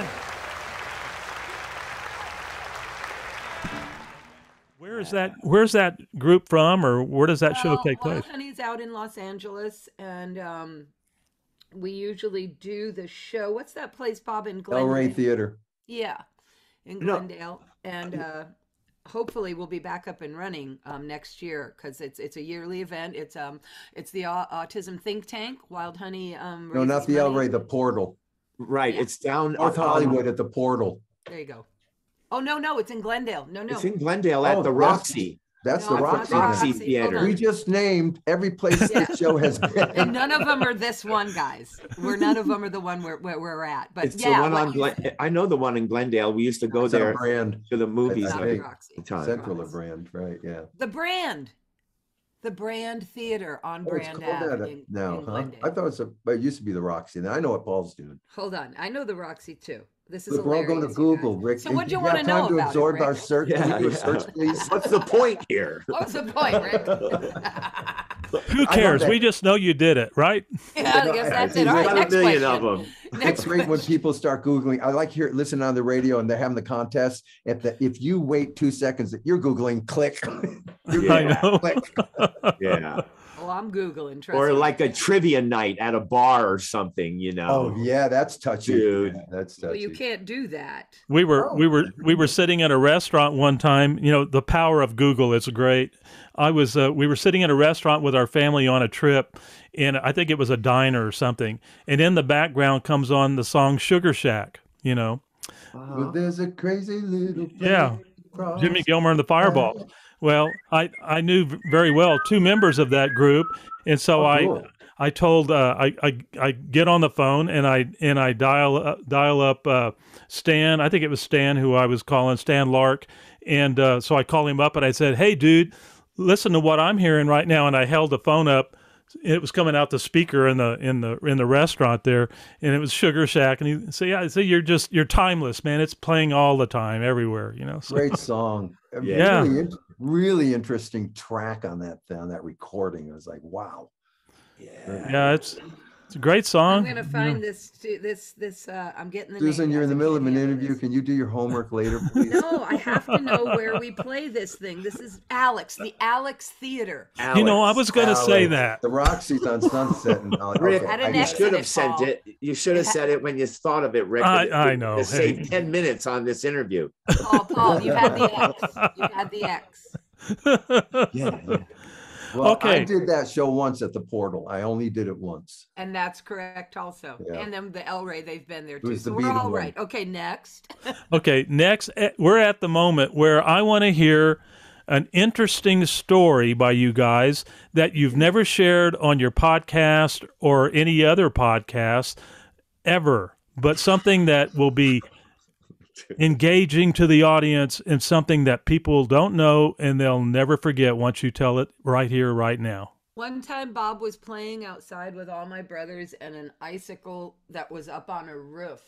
C: Where's that group from, or where does that show take place?
E: Wild Honey's out in Los Angeles, and we usually do the show. What's that place, Bob, in Glendale?
D: El Rey Theater.
E: Yeah, in Glendale, and hopefully we'll be back up and running next year because it's a yearly event. It's the Autism Think Tank. Wild Honey.
D: No, not the El Rey, the Portal.
F: Right,
E: Yeah.
F: it's down
D: North Hollywood at the Portal.
E: There you go. Oh no, it's in Glendale. No.
F: It's in Glendale at the Roxy.
D: That's
E: No,
D: the
E: it's not
D: Roxy.
E: the Roxy.
F: Theater.
D: We just named every place the show has been.
E: And none of them are this one, guys. None of them are the one where we're at. But
F: It's
E: yeah,
F: the one on I know the one in Glendale. We used to go
D: It's a
F: there
D: brand.
F: to the movies
D: I
F: all
D: think.
F: the time.
D: Central of Brand, right? Yeah.
E: the Brand Theater on
D: Oh, it's
E: Brand
D: called
E: Ave
D: that
E: in
D: now, huh?
E: Glendale.
D: I thought it used to be the Roxy. And I know what Paul's doing.
E: Hold on, I know the Roxy too. This is
D: Look, we're all
E: hilarious.
D: going to
E: you
D: Google,
E: guys.
D: Rick.
E: So what do you
D: got
E: want to know
D: time to
E: about
D: absorb
E: it, Rick?
D: our search? Can you do a search, please?
F: What's the point here?
E: What's the point, Rick?
C: Who cares? We just know you did it, right?
E: Yeah, I guess that's it.
F: There's
E: All right,
F: got
E: next
F: a million
E: question.
F: of them.
D: It's great when people start Googling. I like listening on the radio and they're having the contest. If you wait 2 seconds, you're Googling, click.
C: I know.
D: Click.
F: Yeah.
E: Oh, I'm Googling. Trust
F: Or
E: me.
F: like a trivia night at a bar or something, you know.
D: Oh yeah, that's touchy.
F: Dude.
D: Yeah, that's touchy.
E: Well, you can't do that.
C: We were sitting at a restaurant one time. You know, the power of Google is great. We were sitting at a restaurant with our family on a trip, and I think it was a diner or something. And in the background comes on the song Sugar Shack, you know.
D: Well, there's a crazy little place.
C: Yeah. Jimmy Gilmer and the Fireballs. Well, I knew very well 2 members of that group, and so
D: cool.
C: I told I get on the phone and I dial up Stan. I think it was Stan who I was calling, Stan Lark, and so I call him up and I said, "Hey, dude, listen to what I'm hearing right now." And I held the phone up. It was coming out the speaker in the restaurant there, and it was Sugar Shack. And he said, "Yeah, see, you're timeless, man. It's playing all the time, everywhere, you know." So.
D: Great song.
C: Yeah.
D: Really interesting track on that recording. I was like, wow.
C: Yeah, it's a great song.
E: I'm gonna find this. I'm getting the
D: Susan,
E: name.
D: you're in the
E: I
D: middle of
E: can't
D: an
E: handle
D: interview.
E: this.
D: Can you do your homework later, please?
E: No, I have to know where we play this thing. This is Alex, the Alex Theater.
C: You know, I was going to say that.
D: The Roxy's on Sunset. And
F: Rick,
E: Okay.
F: you should have sent it. You should have said it when you thought of it, Rick.
C: I know.
F: To save 10 minutes on this interview.
E: Paul, you had the X. You had the X.
D: Yeah. Well,
C: Okay.
D: I did that show once at the Portal. I only did it once.
E: And that's correct also.
D: Yeah.
E: And then the El Rey, they've been there
D: It
E: too.
D: was the
E: So we're all
D: Beatle
E: right.
D: one.
E: Okay, next.
C: Okay, next, we're at the moment where I want to hear an interesting story by you guys that you've never shared on your podcast or any other podcast ever, but something that will be engaging to the audience and something that people don't know and they'll never forget once you tell it right here, right now.
E: One time Bob was playing outside with all my brothers and an icicle that was up on a roof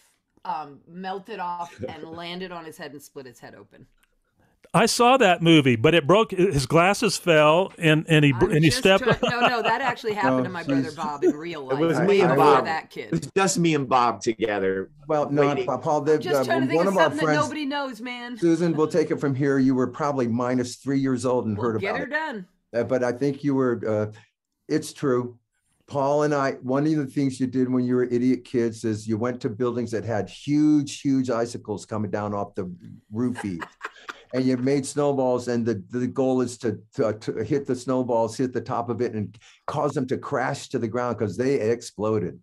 E: melted off and landed on his head and split his head open.
C: I saw that movie, but it broke. His glasses fell, and he stepped.
E: No, that actually happened to my brother Bob in real life.
F: It was me and Bob.
E: That kid.
F: It was just me and Bob together.
D: Well, no, Paul.
E: Just trying to think
D: one
E: of
D: of our
E: something that
D: friends,
E: nobody knows, man.
D: Susan, we'll take it from here. You were probably -3 years old and heard
E: Get
D: about
E: her
D: it.
E: done.
D: But I think you were. It's true. Paul and I, one of the things you did when you were idiot kids is you went to buildings that had huge icicles coming down off the roof eaves. And you made snowballs, and the goal is to hit the snowballs, hit the top of it, and cause them to crash to the ground because they exploded.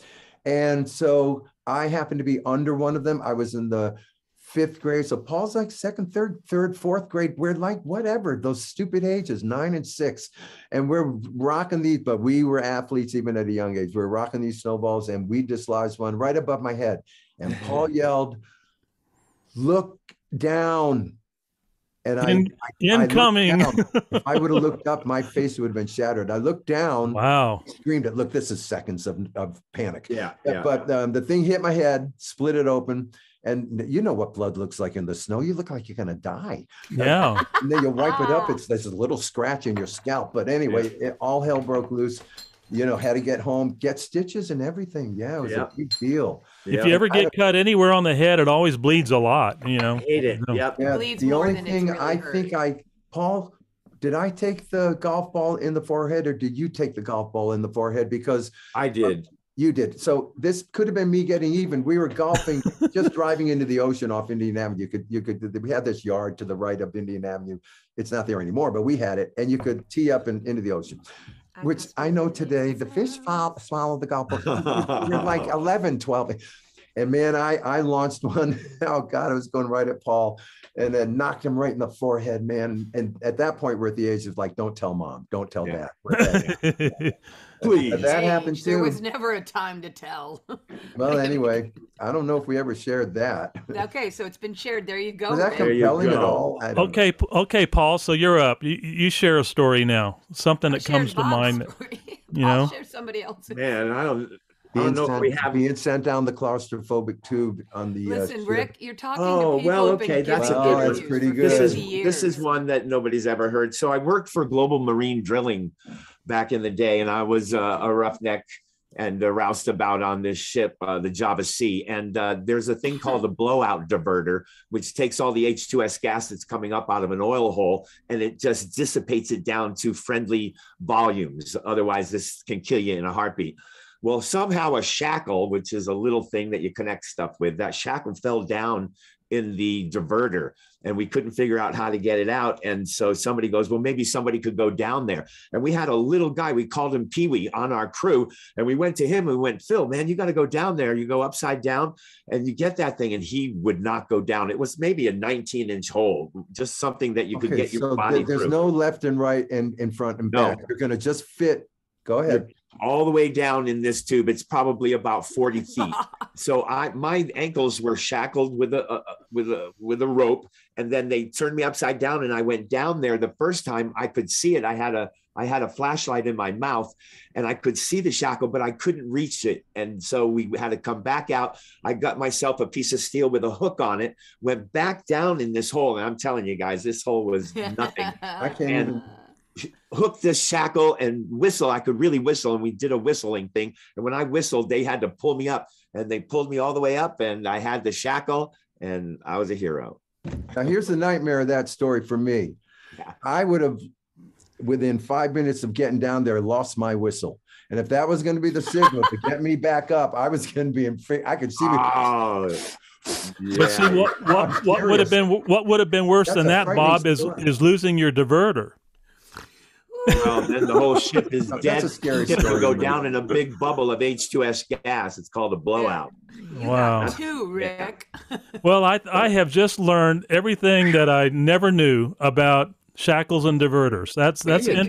D: And so I happened to be under one of them. I was in the 5th grade. So Paul's like 2nd, 3rd, 4th grade. We're like, whatever, those stupid ages, 9 and 6. And we're rocking these, but we were athletes even at a young age. We were rocking these snowballs, and we dislodged one right above my head. And Paul yelled, "Look down." And
C: incoming.
D: If I would have looked up, my face would have been shattered. I looked down.
C: Wow.
D: Screamed it. Look, this is seconds of panic.
F: Yeah.
D: But the thing hit my head, split it open. And you know what blood looks like in the snow. You look like you're going to die.
C: Yeah.
D: And then you wipe it up. There's a little scratch in your scalp. But anyway, all hell broke loose. You know, had to get home, get stitches and everything. Yeah, it was a big deal.
C: If you ever get cut anywhere on the head, it always bleeds a lot, you know.
F: I hate it. Yep.
D: Yeah,
E: Bleeds
D: the
E: more
D: only
E: than it's
D: thing
E: really
D: Paul, did I take the golf ball in the forehead, or did you take the golf ball in the forehead? Because
F: I did.
D: You did. So this could have been me getting even. We were golfing, just driving into the ocean off Indian Avenue. We had this yard to the right of Indian Avenue. It's not there anymore, but we had it, and you could tee up into the ocean. Which I know today, the fish swallowed the golf ball. You're like 11, 12. And man, I launched one. Oh God, I was going right at Paul, and then knocked him right in the forehead, man. And at that point, we're at the age of like, don't tell mom, don't tell dad. Please. That happened too.
E: There was never a time to tell.
D: Well, anyway, I don't know if we ever shared that.
E: Okay, so it's been shared. There you go.
D: Was that compelling at all?
C: Okay, Paul. So you're up. You share a story now. Something that comes to mind. You know.
E: I'll share somebody else's.
F: Man, I don't know if we have
D: being sent down the claustrophobic tube on the.
E: Listen, Rick, you're talking.
F: Oh,
E: to people
F: well,
E: who've been
F: okay, that's a
E: giving
F: good one.
E: interviews
D: pretty
E: for
D: good.
E: 50 years.
F: This is one that nobody's ever heard. So I worked for Global Marine Drilling back in the day, and I was a roughneck and roustabout on this ship, the Java Sea. And there's a thing called a blowout diverter, which takes all the H2S gas that's coming up out of an oil hole, and it just dissipates it down to friendly volumes. Otherwise, this can kill you in a heartbeat. Well, somehow a shackle, which is a little thing that you connect stuff with, that shackle fell down in the diverter, and we couldn't figure out how to get it out. And so somebody goes, well, maybe somebody could go down there. And we had a little guy, we called him Pee-wee, on our crew. And we went to him and we went, Phil, man, you got to go down there. You go upside down and you get that thing. And he would not go down. It was maybe a 19-inch hole, just something that you could get your body
D: there's
F: through.
D: no left and right and in front and back. You're going to just fit. Go ahead.
F: All the way down in this tube. It's probably about 40 feet. So my ankles were shackled with a rope, and then they turned me upside down, and I went down there. The first time I could see it, I had a flashlight in my mouth, and I could see the shackle, but I couldn't reach it. And so we had to come back out. I got myself a piece of steel with a hook on it, went back down in this hole. And I'm telling you guys, this hole was nothing.
D: I can't even
F: hook this shackle and whistle. I could really whistle, and we did a whistling thing. And when I whistled, they had to pull me up, and they pulled me all the way up, and I had the shackle, and I was a hero.
D: Now, here's the nightmare of that story for me. I would have, within 5 minutes of getting down there, lost my whistle. And if that was going to be the signal to get me back up, I was going to be I could see me.
F: Oh, yeah.
C: But see, what would have been worse than that, Bob, is losing your diverter.
F: Well, then the whole ship is dead.
D: That's a scary
F: Ship
D: story.
F: will go down in a big bubble of H2S gas. It's called a blowout.
C: Wow.
E: Too, Rick.
C: Well, I have just learned everything that I never knew about shackles and diverters. That's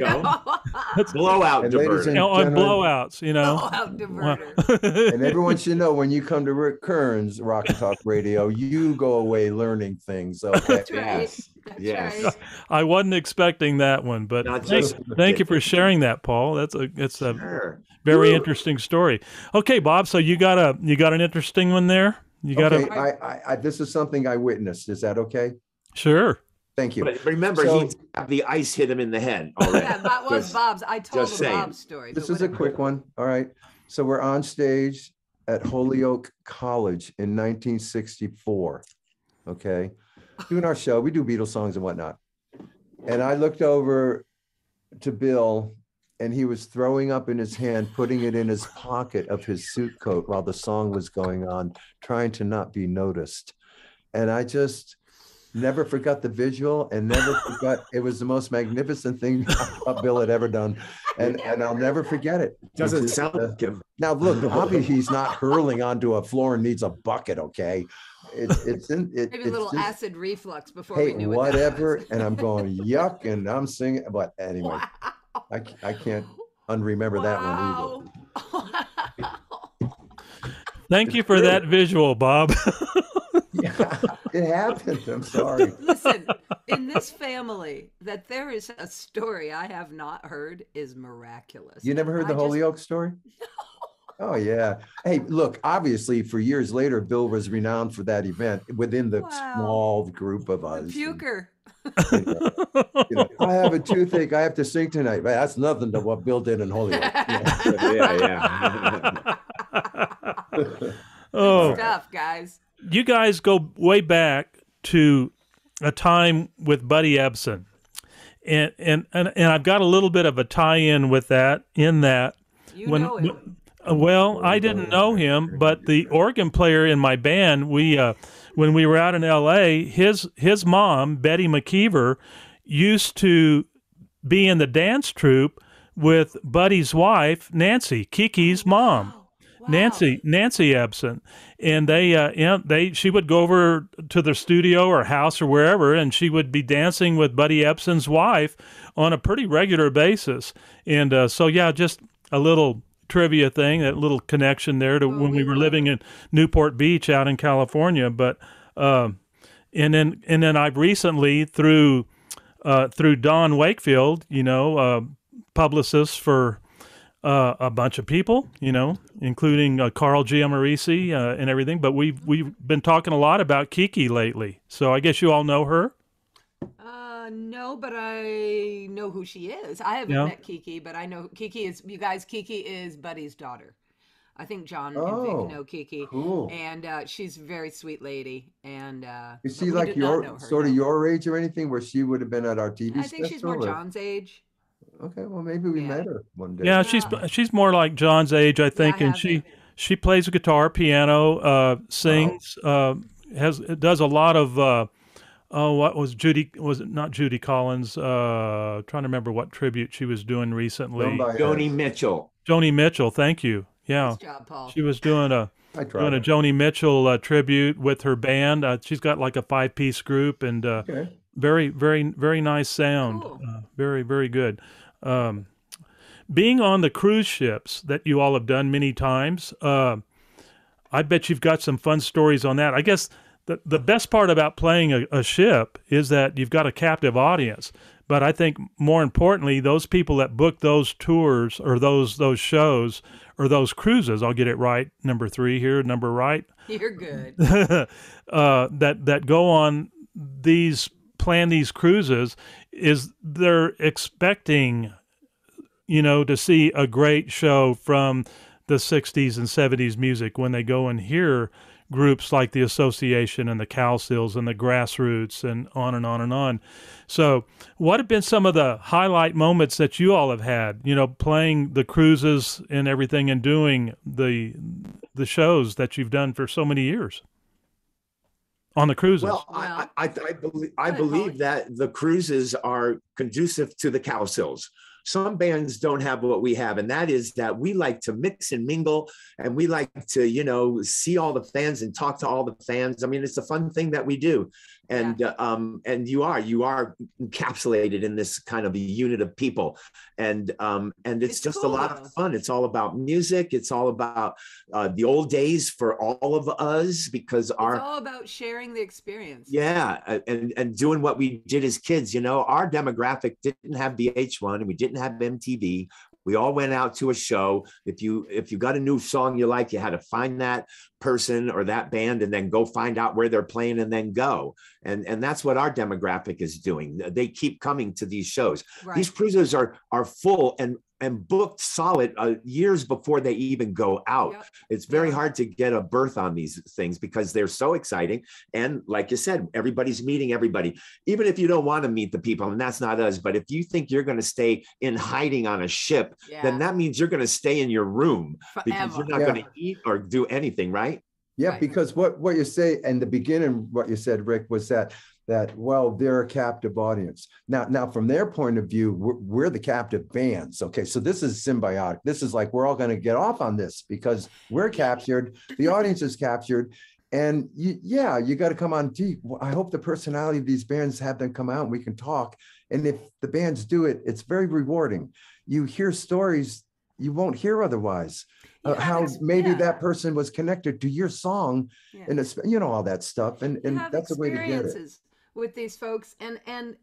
F: blowout diverter.
C: And blowouts, you know.
E: Blowout diverter.
D: And everyone should know, when you come to Rick Kern's Rock and Talk Radio, you go away learning things. Okay.
E: That's right.
F: Yes.
E: That's
F: Yes.
E: right.
C: I wasn't expecting that one, but thank you for sharing that, Paul. It's a very interesting story. Okay, Bob. So you got an interesting one there. You got
D: I this is something I witnessed. Is that okay?
C: Sure.
D: Thank you.
F: But remember, the ice hit him in the head already.
E: Yeah, that was Bob's. I told
F: just
E: him
F: saying.
E: Bob's story.
D: This is a quick one. All right. So we're on stage at Holyoke College in 1964. Okay. Doing our show. We do Beatles songs and whatnot. And I looked over to Bill, and he was throwing up in his hand, putting it in his pocket of his suit coat while the song was going on, trying to not be noticed. And I just never forgot the visual, and never forgot. It was the most magnificent thing I thought Bill had ever done. And I'll never forget it.
F: Doesn't sound like him.
D: Now, look, obviously he's not hurling onto a floor and needs a bucket, okay?
E: Maybe a little acid reflux before we knew
D: whatever. And I'm going, yuck, and I'm singing. But anyway, wow. I can't unremember that one either.
C: Thank you for that visual, Bob.
D: Yeah, it happened. I'm sorry.
E: Listen, in this family, that there is a story I have not heard is miraculous.
D: You never heard the Holyoke story? No. Oh, yeah. Hey, look, obviously, for years later, Bill was renowned for that event within the small group of us.
E: Puker.
D: I have a toothache. I have to sing tonight. But that's nothing to what Bill did in Holyoke.
F: Yeah.
C: Oh,
E: stuff, guys.
C: You guys go way back to a time with Buddy Ebsen, and I've got a little bit of a tie-in with that. In that,
E: know him.
C: Well, I didn't know him, but the organ player in my band, when we were out in L.A., his mom, Betty McKeever, used to be in the dance troupe with Buddy's wife, Nancy, Kiki's mom. Wow. Nancy Ebsen, and she would go over to the studio or house or wherever, and she would be dancing with Buddy Ebsen's wife on a pretty regular basis. And so just a little trivia thing, that little connection there to when we were living in Newport Beach out in California. But and then I've recently through Don Wakefield, publicist for a bunch of people, including Carl Giammarese and everything. But we've been talking a lot about Kiki lately. So I guess you all know her.
E: No, but I know who she is. I haven't met Kiki, but I know Kiki is Buddy's daughter. I think John and Vic
D: Oh,
E: know Kiki.
D: cool.
E: And she's a very sweet lady. And
D: Is
E: but
D: she
E: we
D: like
E: did not know
D: your
E: her,
D: sort of
E: no.
D: your age or anything where she would have been at our TV
E: I think she's more
D: special? Or?
E: John's age.
D: Okay, well maybe we met her one day.
C: Yeah,
E: Well,
C: she's more like John's age, I
E: yeah, I
C: think, and
E: have been.
C: she plays guitar, piano, sings, does a lot of what was Judy? Was it not Judy Collins? Trying to remember what tribute she was doing recently.
F: Joni Mitchell.
C: Joni Mitchell, thank you. Yeah,
E: Nice job, Paul.
C: she was doing a
D: I tried.
C: Joni Mitchell tribute with her band. She's got like a 5-piece group, and
D: Okay.
C: very, very, very nice sound.
E: Cool.
C: Very, very good. Being on the cruise ships that you all have done many times, I bet you've got some fun stories on that. I guess the best part about playing a ship is that you've got a captive audience. But I think more importantly, those people that book those tours or those shows or those cruises, I'll get it right, number 3 here, number right.
E: You're good.
C: that go on plan these cruises is they're expecting, to see a great show from the 60s and 70s music when they go and hear groups like the Association and the Cowsills and the Grassroots and on and on and on. So what have been some of the highlight moments that you all have had, playing the cruises and everything and doing the shows that you've done for so many years on the cruises?
F: Well, I believe that the cruises are conducive to the Cowsills. Some bands don't have what we have, and that is that we like to mix and mingle, and we like to, see all the fans and talk to all the fans. I mean, it's a fun thing that we do. And and you are encapsulated in this kind of a unit of people, and it's just cool, a lot of fun. It's all about music. It's all about the old days for all of us, because it's
E: all about sharing the experience.
F: Yeah, and doing what we did as kids. Our demographic didn't have VH1 and we didn't have MTV. We all went out to a show. If you got a new song you like, you had to find that person or that band and then go find out where they're playing and then go. And that's what our demographic is doing. They keep coming to these shows. Right. These cruises are full and booked solid years before they even go out. Yep. It's very hard to get a berth on these things because they're so exciting. And like you said, everybody's meeting everybody. Even if you don't want to meet the people, and that's not us, but if you think you're going to stay in hiding on a ship, then that means you're going to stay in your room because you're not going to eat or do anything, right?
D: Yeah,
E: right.
D: Because what you say in the beginning, what you said, Rick, was that well, they're a captive audience. Now from their point of view, we're the captive bands. Okay, so this is symbiotic. This is like we're all going to get off on this because we're captured, the audience is captured, and you got to come on deep. I hope the personality of these bands have them come out and we can talk. And if the bands do it, it's very rewarding. You hear stories you won't hear otherwise. How maybe that person was connected to your song, and it's all that stuff, and that's the way to get it.
E: With these folks, and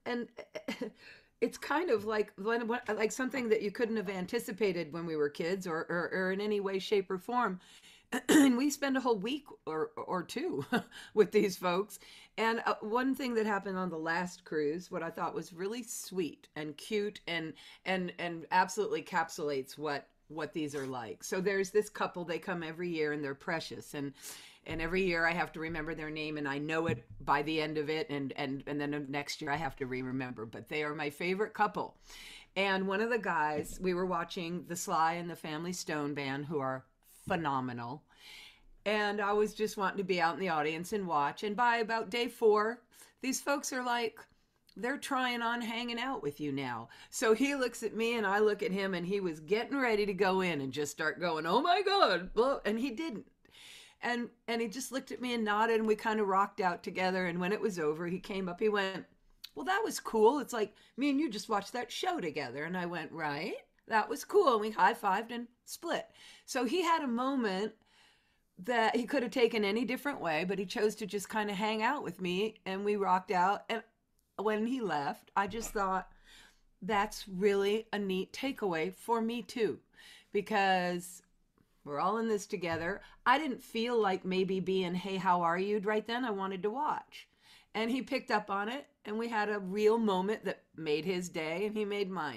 E: it's kind of like something that you couldn't have anticipated when we were kids, or in any way, shape, or form. And we spend a whole week or two with these folks. And one thing that happened on the last cruise, what I thought was really sweet and cute, and absolutely encapsulates what these are like. So there's this couple, they come every year and they're precious, and every year I have to remember their name, and I know it by the end of it, and then next year I have to remember, but they are my favorite couple. And one of the guys, we were watching the Sly and the Family Stone Band, who are phenomenal, and I was just wanting to be out in the audience and watch, and by about day 4, these folks are like, they're trying on hanging out with you now. So he looks at me and I look at him, and he was getting ready to go in and just start going, oh my God. Well, and he didn't. And he just looked at me and nodded, and we kind of rocked out together. And when it was over, he came up, he went, well, that was cool. It's like me and you just watched that show together. And I went, right, that was cool. And we high-fived and split. So he had a moment that he could have taken any different way, but he chose to just kind of hang out with me, and we rocked out. And when he left, I just thought that's really a neat takeaway for me too, because we're all in this together. I didn't feel like maybe being, hey, how are you right then? I wanted to watch. And he picked up on it, and we had a real moment that made his day, and he made mine.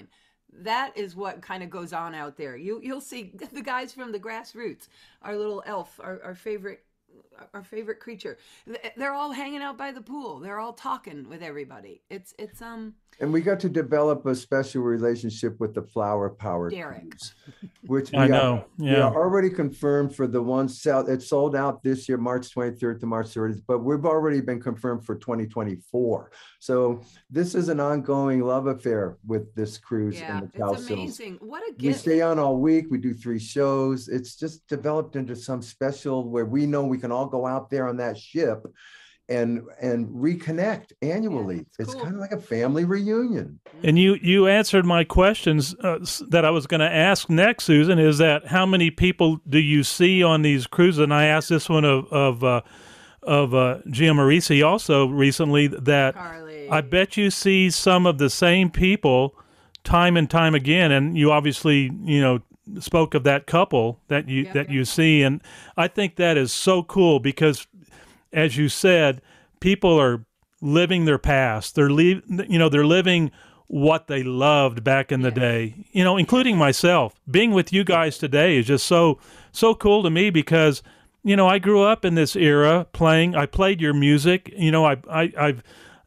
E: That is what kind of goes on out there. You'll see the guys from the Grassroots, our little elf, our favorite creature. They're all hanging out by the pool. They're all talking with everybody. It's
D: And we got to develop a special relationship with the Flower Power
E: Derek.
D: Cruise, which
C: I know.
D: we are already confirmed for the ones it sold out this year, March 23rd to March 30th, but we've already been confirmed for 2024. So this is an ongoing love affair with this cruise and the Cowsills.
E: It's amazing. What a gift.
D: We stay on all week. We do 3 shows. It's just developed into some special where we know we can all go out there on that ship and reconnect annually. It's kind of like a family reunion.
C: And you answered my questions that I was going to ask next, Susan, is that how many people do you see on these cruises? And I asked this one of Gia Marisi also recently, that
E: Carly.
C: I bet you see some of the same people time and time again. And you obviously, spoke of that couple that you see. And I think that is so cool because, as you said, people are living their past. They're living what they loved back in the day. Including myself. Being with you guys today is just so cool to me because, I grew up in this era playing. I played your music. It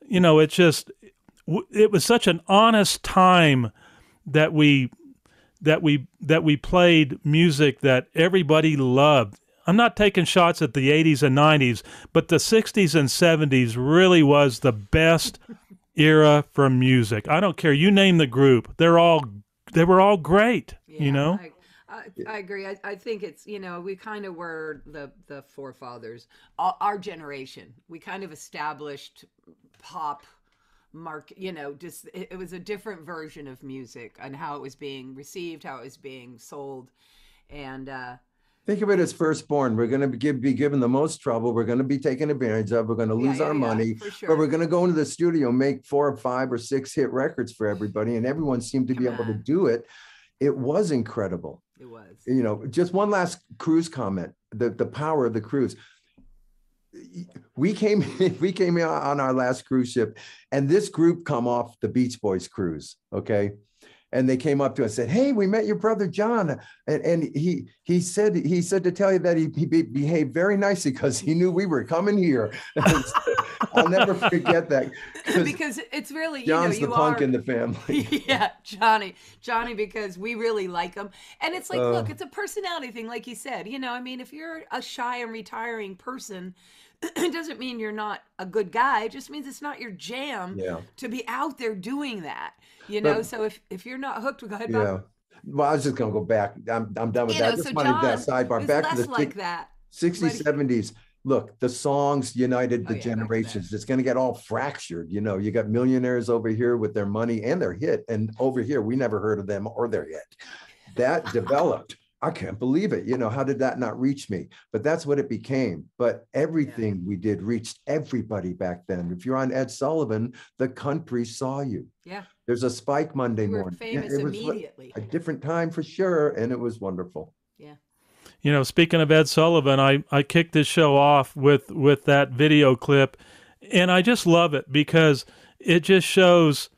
C: was such an honest time that we played music that everybody loved. I'm not taking shots at the 80s and 90s, but the 60s and 70s really was the best era for music. I don't care. You name the group. They were all great,
E: I agree. I think it's, we kind of were the forefathers, our generation. We kind of established pop market, it was a different version of music and how it was being received, how it was being sold. And,
D: think of it as firstborn. We're going to be given the most trouble. We're going to be taken advantage of. We're going to lose our money.
E: Sure.
D: But we're going to go into the studio, make 4 or 5 or 6 hit records for everybody. And everyone seemed to be able to do it. It was incredible.
E: It was.
D: Just one last cruise comment, the power of the cruise. We came on our last cruise ship, and this group come off the Beach Boys cruise, okay? And they came up to us and said, "Hey, we met your brother John," and he said to tell you that he behaved very nicely because he knew we were coming here. I'll never forget that
E: because it's really
D: John's the punk in the family.
E: Yeah, Johnny, because we really like him, and it's like, look, it's a personality thing, like you said. If you're a shy and retiring person, it doesn't mean you're not a good guy. It just means it's not your jam to be out there doing that. So if you're not hooked, go ahead, Bob.
D: Yeah. Well, I was just going to go back. I'm done with that. Just wanted that sidebar. Back to the
E: like that.
D: 60s, 70s. Look, the songs united the generations. It's going to get all fractured. You got millionaires over here with their money and their hit. And over here, we never heard of them or their hit. That developed. I can't believe it. How did that not reach me? But that's what it became. But everything we did reached everybody back then. If you're on Ed Sullivan, the country saw you.
E: Yeah.
D: There's a Spike Monday morning.
E: Famous
D: it was
E: immediately.
D: A different time for sure. And it was wonderful.
E: Yeah.
C: Speaking of Ed Sullivan, I kicked this show off with that video clip, and I just love it because it just shows,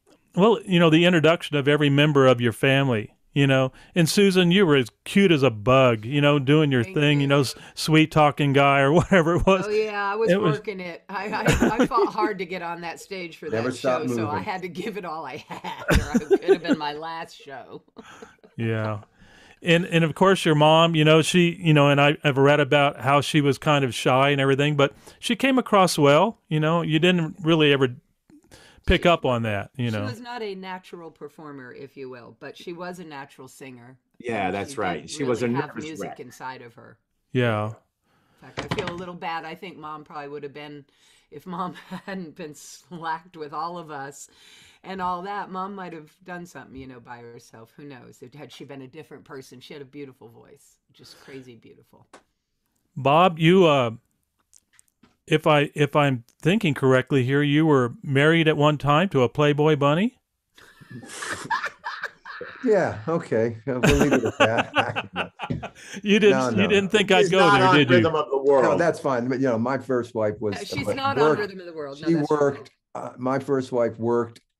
C: the introduction of every member of your family. And Susan, you were as cute as a bug, doing your thing, sweet talking guy or whatever it was.
E: Oh yeah, I was working it. I fought hard to get on that stage for that show, so I had to give it all I had, or it could have been my last show.
C: Yeah. And of course your mom, she, and I've read about how she was kind of shy and everything, but she came across well, you didn't really ever pick up on that, She
E: was not a natural performer, if you will, but she was a natural singer.
F: Yeah, that's right. She was a nervous
E: music
F: wreck.
E: inside of her.
C: Yeah.
E: In fact, I feel a little bad. I think Mom probably would have been, if Mom hadn't been slacked with all of us and all that, Mom might have done something, by herself. Who knows? Had she been a different person, she had a beautiful voice, just crazy beautiful.
C: Bob, you if I'm thinking correctly here, you were married at one time to a Playboy bunny?
D: Yeah, okay. We'll leave it at that.
C: You didn't think I'd go there, did you?
F: Rhythm of the World.
D: No, that's fine. But my first wife was
E: She's not on Rhythm of the World.
D: She worked. My first wife worked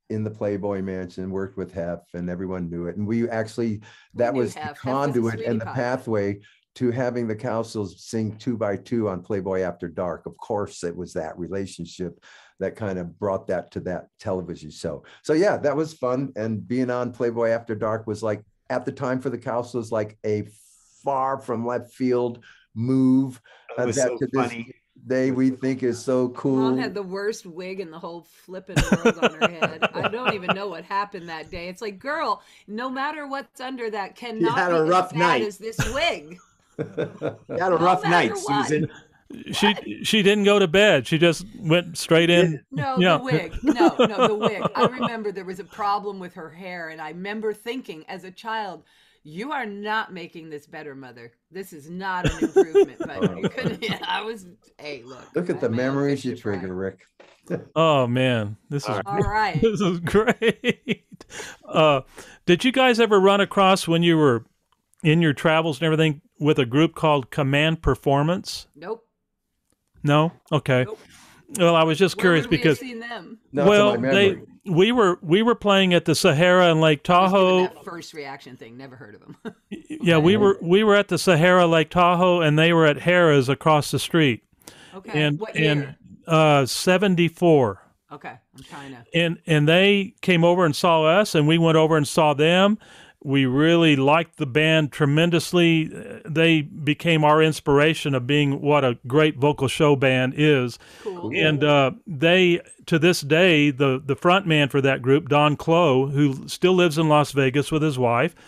D: in the Playboy Mansion, worked with Hef, and everyone knew it. And we actually, that
E: knew
D: was the
E: Hef. Hef was a
D: conduit
E: sweetie
D: and the
E: pie.
D: pathway to having the Cowsills sing 2 by 2 on Playboy After Dark. Of course, it was that relationship that kind of brought that to that television show. So yeah, that was fun. And being on Playboy After Dark was like, at the time for the Cowsills, like a far from left field move.
F: That was so funny.
D: We think is so cool.
E: Mom had the worst wig in the whole flipping world on her head. I don't even know what happened that day. It's like, girl, no matter what's under that cannot
F: had
E: be
F: a
E: as
F: rough
E: bad
F: night.
E: as this wig.
F: You had a rough night,
E: what.
F: Susan.
C: She didn't go to bed. She just went straight in.
E: No,
C: Yeah.
E: the wig. No, the wig. I remember there was a problem with her hair, and I remember thinking as a child, you are not making this better, Mother. This is not an improvement. But you couldn't. Yeah, I was. Hey,
D: Look at the memories you trigger, Rick.
C: Oh man, this is
E: all right.
C: This is great. Did you guys ever run across, when you were in your travels and everything, with a group called Command Performance?
E: Nope.
C: No? Okay.
E: Nope.
C: Well, I was just
E: Where
C: curious
E: would we have
C: because
E: seen them?
C: well, we were playing at the Sahara in Lake Tahoe.
E: That first reaction thing, never heard of them.
C: Yeah, we were at the Sahara, Lake Tahoe, and they were at Harrah's across the street.
E: Okay.
C: And
E: What year?
C: 74.
E: Okay, I'm trying to.
C: And they came over and saw us, and we went over and saw them. We really liked the band tremendously. They became our inspiration of being what a great vocal show band is.
E: Cool.
C: And they, to this day, the front man for that group, Don Clow, who still lives in Las Vegas with his wife,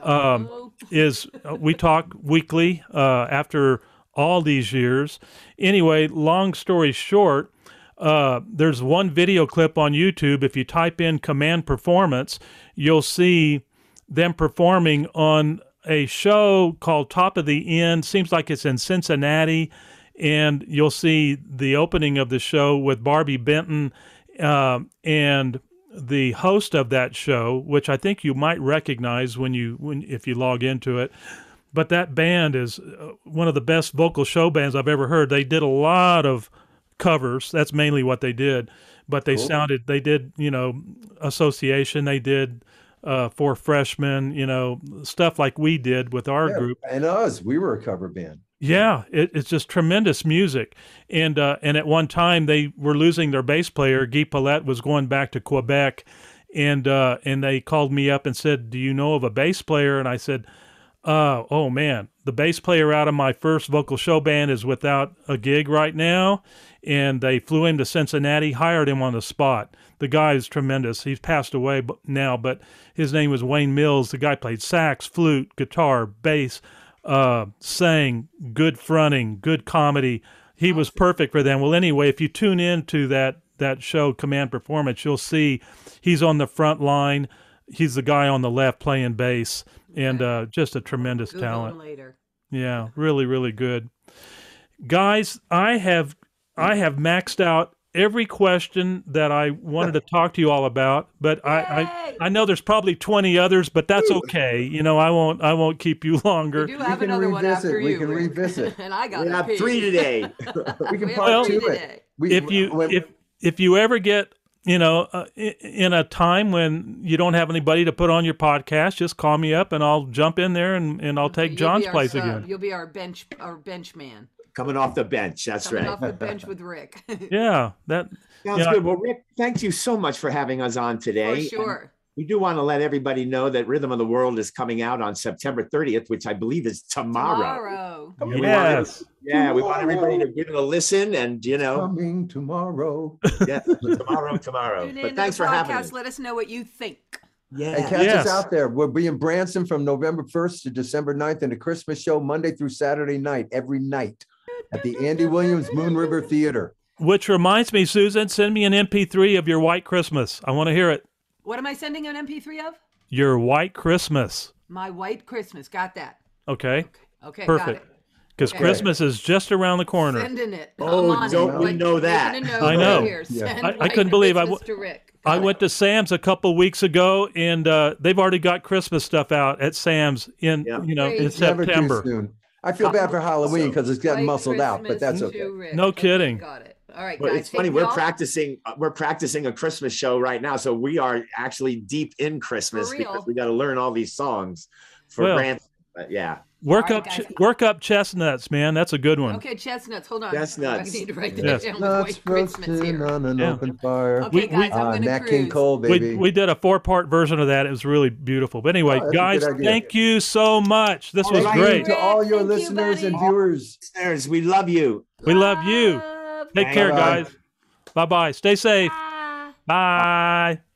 C: we talk weekly after all these years. Anyway, long story short, there's one video clip on YouTube. If you type in Command Performance, you'll see them performing on a show called Top of the End. Seems like it's in Cincinnati. And you'll see the opening of the show with Barbie Benton and the host of that show, which I think you might recognize if you log into it. But that band is one of the best vocal show bands I've ever heard. They did a lot of covers. That's mainly what they did. But they they did, Association. They did For Freshmen, stuff like we did with our group.
D: And us, we were a cover band.
C: Yeah, it's just tremendous music. And at one time they were losing their bass player. Guy Paulette was going back to Quebec, and they called me up and said, "Do you know of a bass player?" And I said, "Oh man, the bass player out of my first vocal show band is without a gig right now." And they flew him to Cincinnati, hired him on the spot. The guy is tremendous. He's passed away now, but his name was Wayne Mills. The guy played sax, flute, guitar, bass, sang, good fronting, good comedy. He was perfect for them. Well, anyway, if you tune in to that show, Command Performance, you'll see he's on the front line. He's the guy on the left playing bass, and just a tremendous talent.
E: Later.
C: Yeah, really, really good. Guys, I have maxed out every question that I wanted to talk to you all about, but I know there's probably 20 others, but that's okay. I won't keep you longer.
E: We do have another one after you.
D: We can revisit.
E: And I got
F: we have 3 today.
D: We can part 2 it.
C: If you ever get in a time when you don't have anybody to put on your podcast, just call me up and I'll jump in there and I'll take John's place again.
E: You'll be our bench man.
F: Coming off the bench, that's
E: Coming
F: right.
E: off the bench with Rick.
C: Yeah, that
F: sounds good. Well, Rick, thank you so much for having us on today.
E: For sure.
F: And we do want to let everybody know that Rhythm of the World is coming out on September 30th, which I believe is tomorrow.
C: Yes.
F: We want everybody to give it a listen, and
D: coming tomorrow.
F: Yeah, tomorrow.
E: Tune
F: But
E: in
F: thanks
E: to the
F: for having us.
E: Let us know what you think.
F: Yeah.
D: And catch us out there. We'll be in Branson from November 1st to December 9th in a Christmas show Monday through Saturday night, every night at the Andy Williams Moon River Theater.
C: Which reminds me, Susan, send me an MP3 of your White Christmas. I want to hear it.
E: What am I sending an MP3 of?
C: Your White Christmas.
E: My White Christmas. Got that.
C: Okay.
E: Okay.
C: Perfect. Because Christmas is just around the corner.
E: Sending it.
F: Don't we know that?
C: I know. I couldn't believe I went to Sam's a couple weeks ago, and they've already got Christmas stuff out at Sam's in September.
D: Never too soon. I feel bad for Halloween because it's getting muscled out, but that's okay.
C: No kidding.
E: Got it. All right,
F: Well,
E: guys.
F: it's funny. We're practicing a Christmas show right now, so we are actually deep in Christmas because we got to learn all these songs for Branson. But yeah.
C: Work up chestnuts, man. That's a good one.
E: Okay, chestnuts. Hold on.
F: Chestnuts.
E: I need to write that down with white Christmas here.
D: On an open fire.
E: Okay, guys, I'm going to
D: Nat King Cole, baby.
C: We did a 4-part version of that. It was really beautiful. But anyway, guys, thank you so much. This was great.
D: To all your listeners and viewers.
F: Listeners, we love you.
C: We love you. Take care, guys. Bye-bye. Stay safe. Bye.